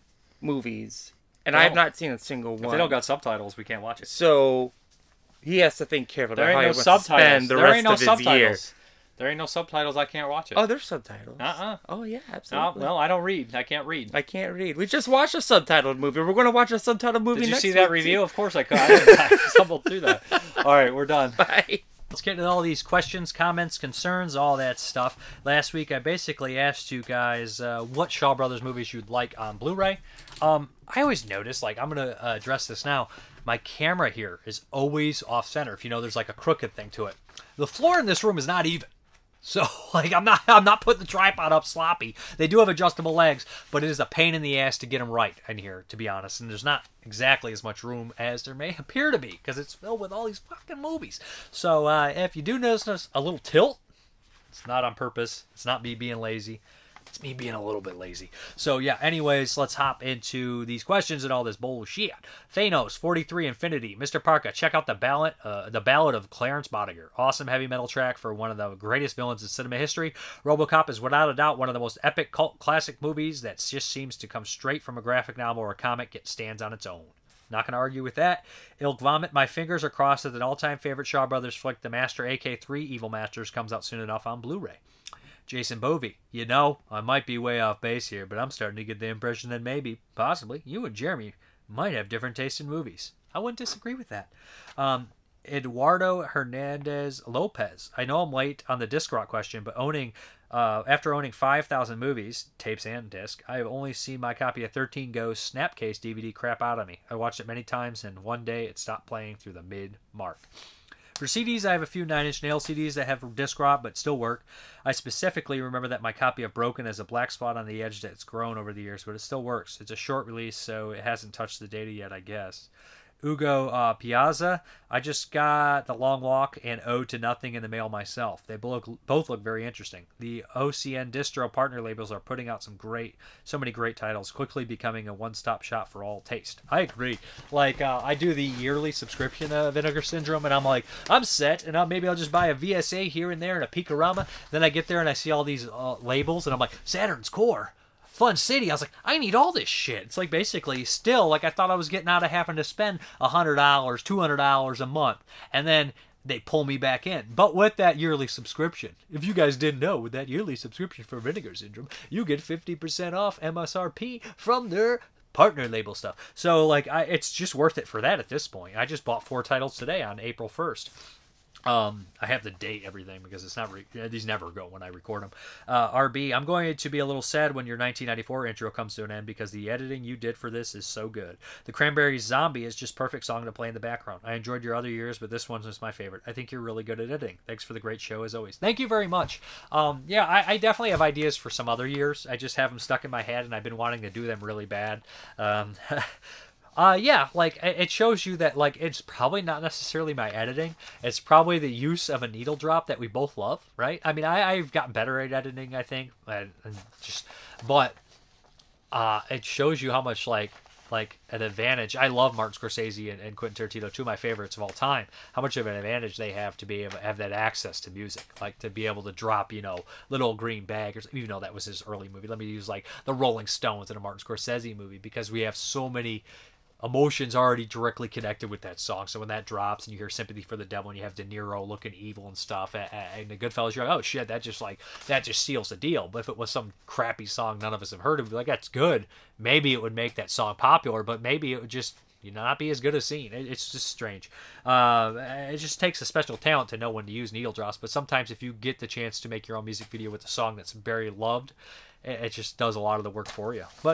movies, and I have Well, not seen a single If one. they don't got subtitles, we can't watch it. So he has to think carefully There about ain't how no he wants to subtitles. spend the There rest ain't no of his subtitles. year. There ain't no subtitles. I can't watch it. Oh, there's subtitles. Uh-uh. Oh yeah, Oh, absolutely. well, I don't read. I can't read. I can't read. We just watched a subtitled movie. We're going to watch a subtitled movie Did you next see that week, review? too. Of course I could. I, didn't- I stumbled through that. All right, we're done. Bye. Let's get into all these questions, comments, concerns, all that stuff. Last week, I basically asked you guys uh, what Shaw Brothers movies you'd like on Blu-ray. Um, I always notice, like, I'm going to uh, address this now. My camera here is always off-center. If you know, there's like a crooked thing to it. The floor in this room is not even. So, like, I'm not I'm not putting the tripod up sloppy. They do have adjustable legs, but it is a pain in the ass to get them right in here, to be honest. And there's not exactly as much room as there may appear to be, because it's filled with all these fucking movies. So, uh, if you do notice a little tilt, it's not on purpose. It's not me being lazy. It's me being a little bit lazy. So, yeah, anyways, let's hop into these questions and all this bullshit. Thanos, forty-three Infinity. Mister Parka, check out the ballad, uh, the Ballad of Clarence Bodiger. Awesome heavy metal track for one of the greatest villains in cinema history. RoboCop is without a doubt one of the most epic cult classic movies that just seems to come straight from a graphic novel or a comic. It stands on its own. Not going to argue with that. Ilk Vomit, my fingers are crossed that an all-time favorite Shaw Brothers flick, The Master A K three Evil Masters, comes out soon enough on Blu-ray. Jason Bovey, you know, I might be way off base here, but I'm starting to get the impression that maybe, possibly, you and Jeremy might have different tastes in movies. I wouldn't disagree with that. Um, Eduardo Hernandez Lopez, I know I'm late on the disc rock question, but owning, uh, after owning five thousand movies, tapes and disc, I have only seen my copy of thirteen Ghosts Snapcase D V D crap out of me. I watched it many times, and one day it stopped playing through the mid-mark. For C Ds, I have a few Nine Inch Nails C Ds that have disc rot but still work. I specifically remember that my copy of Broken has a black spot on the edge that's grown over the years, but it still works. It's a short release, so it hasn't touched the data yet, I guess. Ugo uh, Piazza, I just got The Long Walk and Ode to Nothing in the mail myself. They both both look very interesting. The O C N distro partner labels are putting out some great, so many great titles, quickly becoming a one-stop shop for all taste. I agree. Like, uh, I do the yearly subscription of Vinegar Syndrome, and I'm like, I'm set, and I'll, maybe I'll just buy a V S A here and there and a Peakorama. Then I get there and I see all these uh, labels, and I'm like, Saturn's Core. Fun City. I was like, I need all this shit. It's like basically still like I thought I was getting out of having to spend one hundred dollars, two hundred dollars a month. And then they pull me back in. But with that yearly subscription, if you guys didn't know, with that yearly subscription for Vinegar Syndrome, you get fifty percent off M S R P from their partner label stuff. So like I, it's just worth it for that at this point. I just bought four titles today on April first. Um, I have the date, everything, because it's not, re- these never go when I record them. Uh, R B, I'm going to be a little sad when your nineteen ninety-four intro comes to an end because the editing you did for this is so good. The Cranberries Zombie is just perfect song to play in the background. I enjoyed your other years, but this one is my favorite. I think you're really good at editing. Thanks for the great show as always. Thank you very much. Um, yeah, I, I definitely have ideas for some other years. I just have them stuck in my head and I've been wanting to do them really bad. Um, Uh, yeah, like, it shows you that, like, it's probably not necessarily my editing. It's probably the use of a needle drop that we both love, right? I mean, I, I've gotten better at editing, I think, and, and just, but, uh, it shows you how much, like, like, an advantage. I love Martin Scorsese and, and Quentin Tarantino, two of my favorites of all time. How much of an advantage they have to be able to have that access to music, like, to be able to drop, you know, Little Green Bag, or even though that was his early movie. Let me use, like, the Rolling Stones in a Martin Scorsese movie, because we have so many emotions already directly connected with that song. So when that drops and you hear Sympathy for the Devil and you have De Niro looking evil and stuff, and, and the Goodfellas, you're like, oh shit, that just like that just seals the deal. But if it was some crappy song none of us have heard of, we'd be like, that's good. Maybe it would make that song popular, but maybe it would just you not be as good as seen. It, it's just strange. Uh, it just takes a special talent to know when to use needle drops. But sometimes if you get the chance to make your own music video with a song that's very loved, it, it just does a lot of the work for you. But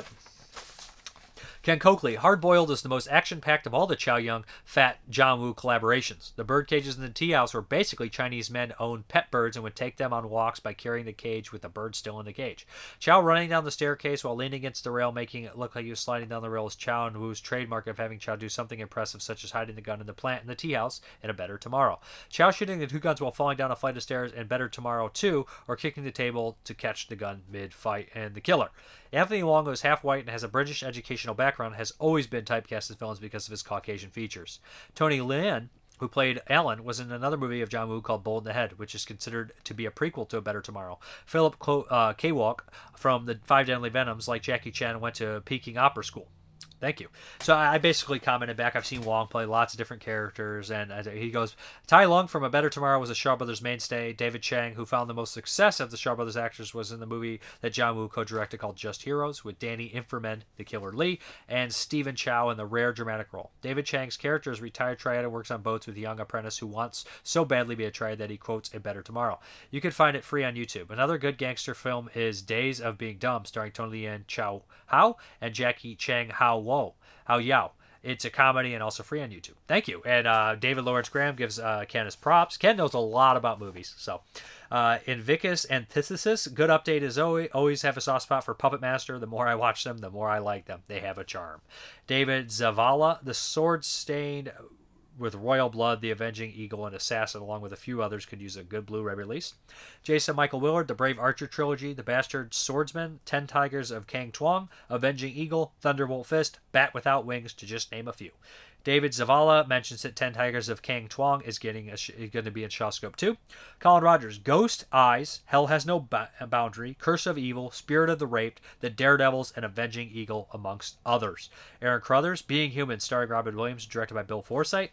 Ken Coakley, Hard Boiled is the most action-packed of all the Chow Yun Fat John Woo collaborations. The bird cages in the tea house were basically Chinese men owned pet birds and would take them on walks by carrying the cage with the bird still in the cage. Chow running down the staircase while leaning against the rail, making it look like he was sliding down the rail, is Chow and Woo's trademark of having Chow do something impressive, such as hiding the gun in the plant in the tea house in A Better Tomorrow. Chow shooting the two guns while falling down a flight of stairs in Better Tomorrow two, or kicking the table to catch the gun mid-fight, and The Killer. Anthony Wong, who is half white and has a British educational background, has always been typecast in films because of his Caucasian features. Tony Lin, who played Alan, was in another movie of John Woo called Bold in the Head, which is considered to be a prequel to A Better Tomorrow. Philip Clo- uh, K-Walk from the Five Deadly Venoms, like Jackie Chan, went to Peking Opera School. Thank you. So I basically commented back. I've seen Wong play lots of different characters, and he goes, Tai Lung from A Better Tomorrow was a Shaw Brothers mainstay. David Chang, who found the most success of the Shaw Brothers actors, was in the movie that John Woo co-directed called Just Heroes with Danny Inferman, the Killer Lee, and Stephen Chow in the rare dramatic role. David Chang's character is retired triad and works on boats with a young apprentice who wants so badly to be a triad that he quotes A Better Tomorrow. You can find it free on YouTube. Another good gangster film is Days of Being Dumb, starring Tony Leung Chow Hao and Jackie Chang Hao Wo. Hao Yao. It's a comedy and also free on YouTube. Thank you. And uh, David Lawrence Graham gives uh, Ken his props. Ken knows a lot about movies. So, uh, Invictus Antithesis, good update as always. Always have a soft spot for Puppet Master. The more I watch them, the more I like them. They have a charm. David Zavala, The Sword Stained with Royal Blood, The Avenging Eagle, and Assassin, along with a few others, could use a good Blu-ray release. Jason Michael Willard, The Brave Archer Trilogy, The Bastard Swordsman, Ten Tigers of Kang Twang, Avenging Eagle, Thunderbolt Fist, Bat Without Wings, to just name a few. David Zavala mentions that Ten Tigers of Kang Twang is getting a, is going to be in Shawscope two. Colin Rogers, Ghost, Eyes, Hell Has No ba- Boundary, Curse of Evil, Spirit of the Raped, The Daredevils, and Avenging Eagle, amongst others. Aaron Crothers, Being Human, starring Robin Williams, directed by Bill Forsythe.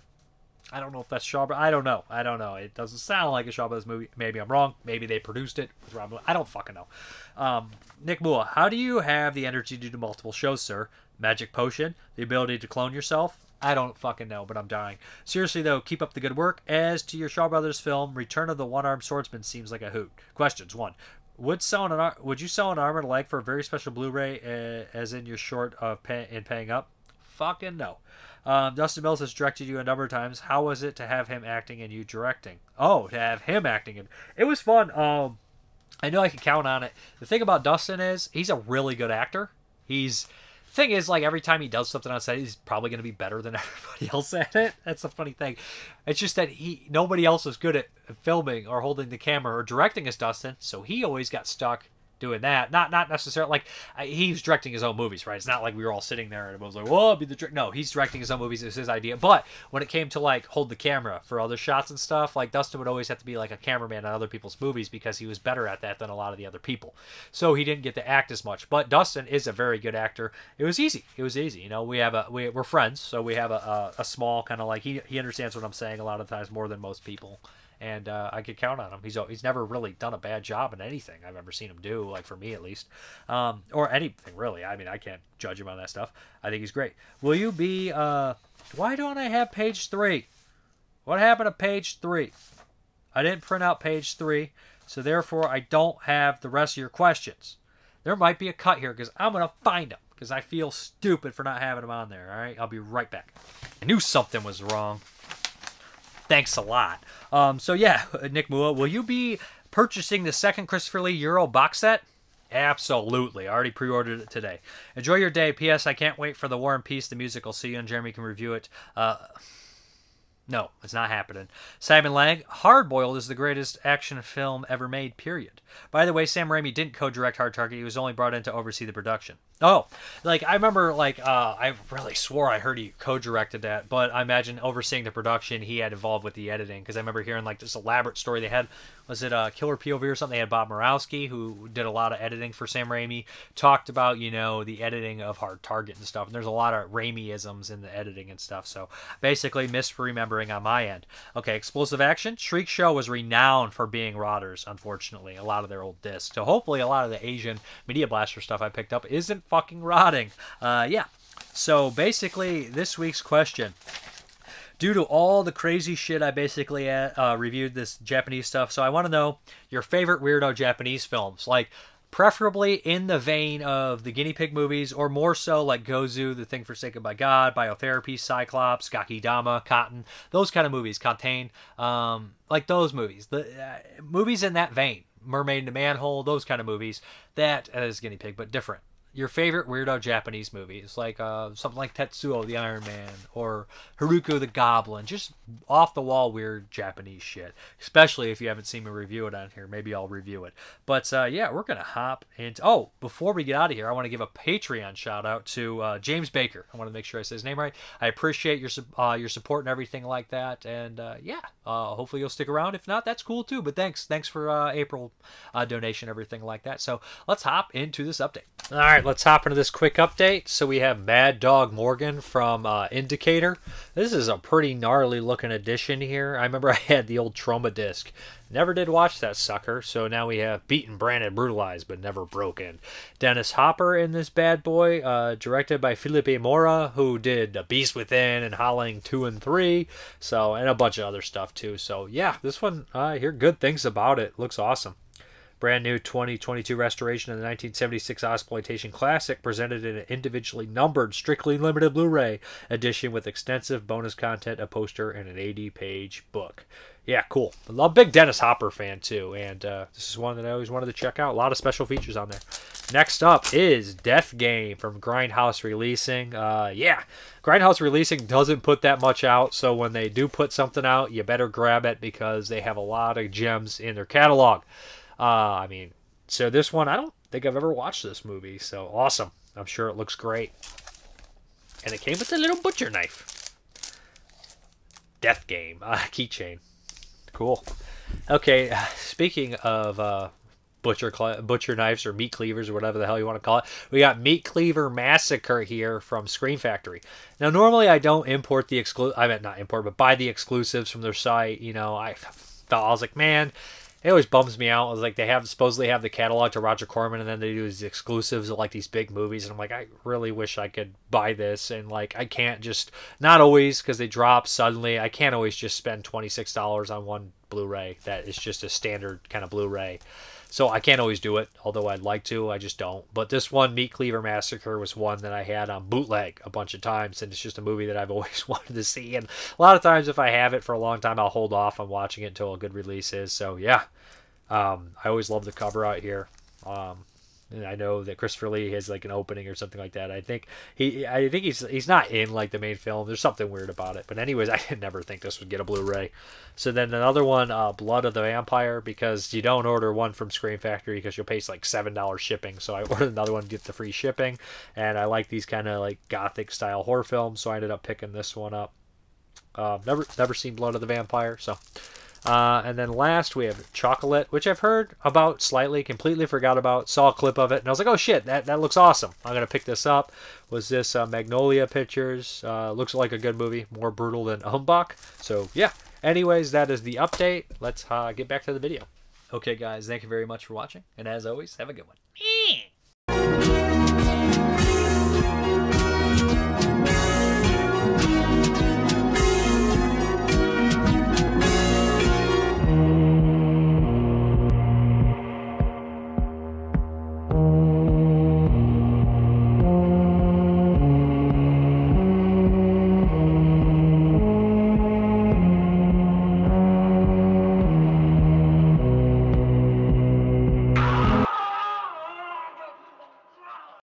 I don't know if that's Shaw Brothers. I don't know. I don't know. It doesn't sound like a Shaw Brothers movie. Maybe I'm wrong. Maybe they produced it with Robin. I don't fucking know. Um, Nick Mua, how do you have the energy to do multiple shows, sir? Magic potion? The ability to clone yourself? I don't fucking know, but I'm dying. Seriously, though, keep up the good work. As to your Shaw Brothers film, Return of the One-Armed Swordsman seems like a hoot. Questions. One, would sell an ar- would you sell an arm and a leg for a very special Blu-ray, uh, as in you're short of pay- in paying up? Fucking no. Um, Dustin Mills has directed you a number of times. How was it to have him acting and you directing? Oh, to have him acting. And it was fun. Um, I know I can count on it. The thing about Dustin is he's a really good actor. He's thing is, like, every time he does something on set, he's probably going to be better than everybody else at it. That's the funny thing. It's just that he nobody else is good at filming or holding the camera or directing as Dustin, so he always got stuck doing that. Not not necessarily, like, he's directing his own movies, right? It's not like we were all sitting there and everyone was like, whoa, I'll be the director. No, he's directing his own movies. It's his idea. But when it came to, like, hold the camera for other shots and stuff, like, Dustin would always have to be like a cameraman on other people's movies because he was better at that than a lot of the other people. So he didn't get to act as much. But Dustin is a very good actor. It was easy. It was easy. You know, we have a we, we're friends, so we have a, a, a small kind of, like, he he understands what I'm saying a lot of times more than most people. And uh, I could count on him. He's he's never really done a bad job in anything I've ever seen him do, like, for me at least. Um, or anything, really. I mean, I can't judge him on that stuff. I think he's great. Will you be... Uh, why don't I have page three? What happened to page three? I didn't print out page three, so therefore I don't have the rest of your questions. There might be a cut here, because I'm going to find them, because I feel stupid for not having them on there, all right? I'll be right back. I knew something was wrong. Thanks a lot. Um, so yeah, Nick Mua, will you be purchasing the second Christopher Lee Euro box set? Absolutely. I already pre-ordered it today. Enjoy your day. P S. I can't wait for the War and Peace, the musical. See you and Jeremy can review it. Uh, no, it's not happening. Simon Lang, Hard Boiled is the greatest action film ever made, period. By the way, Sam Raimi didn't co-direct Hard Target. He was only brought in to oversee the production. Oh, like, I remember, like, uh, I really swore I heard he co-directed that, but I imagine overseeing the production, he had involved with the editing, because I remember hearing, like, this elaborate story they had. Was it uh, Killer P O V or something? They had Bob Murawski, who did a lot of editing for Sam Raimi, talked about, you know, the editing of Hard Target and stuff, and there's a lot of Raimi-isms in the editing and stuff, so basically misremembering on my end. Okay, Explosive Action. Shriek Show was renowned for being rotters, unfortunately, a lot of their old discs, so hopefully a lot of the Asian Media Blaster stuff I picked up isn't fucking rotting. Uh, yeah. So basically, this week's question. Due to all the crazy shit I basically uh, reviewed this Japanese stuff, so I want to know your favorite weirdo Japanese films. Like, preferably in the vein of the guinea pig movies, or more so like Gozu, The Thing Forsaken by God, Biotherapy, Cyclops, Gakidama, Cotton, those kind of movies, Contain, um, like those movies. The uh, movies in that vein. Mermaid in the Manhole, those kind of movies. That is guinea pig, but different. Your favorite weirdo Japanese movies, like uh, something like Tetsuo the Iron Man or Haruko the Goblin, just off the wall weird Japanese shit. Especially if you haven't seen me review it on here, maybe I'll review it. But uh, yeah, we're gonna hop into. Oh, before we get out of here, I want to give a Patreon shout out to uh, James Baker. I want to make sure I say his name right. I appreciate your uh, your support and everything like that. And uh, yeah, uh, hopefully you'll stick around. If not, that's cool too. But thanks, thanks for uh, April uh, donation, everything like that. So let's hop into this update. All right, let's hop into this quick update. So we have Mad Dog Morgan from uh, Indicator. This is a pretty gnarly looking edition here. I remember I had the old Troma disc. Never did watch that sucker. So now we have Beaten, Branded, Brutalized, but never broken. Dennis Hopper in this bad boy. Uh, directed by Felipe Mora, who did The Beast Within and Howling two and three. So, and a bunch of other stuff too. So yeah, this one, I hear good things about it. Looks awesome. Brand new twenty twenty-two restoration of the nineteen seventy-six Ozploitation classic, presented in an individually numbered, strictly limited Blu-ray edition with extensive bonus content, a poster, and an eighty page book. Yeah, cool. I'm a big Dennis Hopper fan, too, and uh, this is one that I always wanted to check out. A lot of special features on there. Next up is Death Game from Grindhouse Releasing. Uh, yeah, Grindhouse Releasing doesn't put that much out, so when they do put something out, you better grab it because they have a lot of gems in their catalog. Uh, I mean, so this one, I don't think I've ever watched this movie, so awesome. I'm sure it looks great. And it came with a little butcher knife. Death Game, uh, keychain. Cool. Okay, speaking of uh, butcher butcher knives or meat cleavers or whatever the hell you want to call it, we got Meat Cleaver Massacre here from Scream Factory. Now, normally I don't import the exclu- I meant not import, but buy the exclusives from their site. You know, I thought, I was like, man, it always bums me out. I was like, they have supposedly have the catalog to Roger Corman, and then they do these exclusives of like these big movies, and I'm like, I really wish I could buy this, and like I can't just, not always, because they drop suddenly. I can't always just spend twenty-six dollars on one Blu-ray that is just a standard kind of Blu-ray. So I can't always do it, although I'd like to. I just don't. But this one, Meat Cleaver Massacre, was one that I had on bootleg a bunch of times, and it's just a movie that I've always wanted to see. And a lot of times, if I have it for a long time, I'll hold off on watching it until a good release is. So yeah, um, I always love the cover out here. Um, and I know that Christopher Lee has like an opening or something like that. I think he, I think he's he's not in like the main film. There's something weird about it. But anyways, I did never think this would get a Blu-ray. So then another one, uh, Blood of the Vampire, because you don't order one from Scream Factory because you'll pay like seven dollars shipping. So I ordered another one to get the free shipping, and I like these kind of like gothic style horror films, so I ended up picking this one up. Uh, never never seen Blood of the Vampire, so. Uh, and then last we have Chocolate, which I've heard about slightly, completely forgot about, saw a clip of it, and I was like, oh shit, that, that looks awesome. I'm going to pick this up. Was this uh, Magnolia Pictures? Uh, looks like a good movie, more brutal than Umbach. So yeah, anyways, that is the update. Let's uh, get back to the video. Okay guys, thank you very much for watching, and as always, have a good one.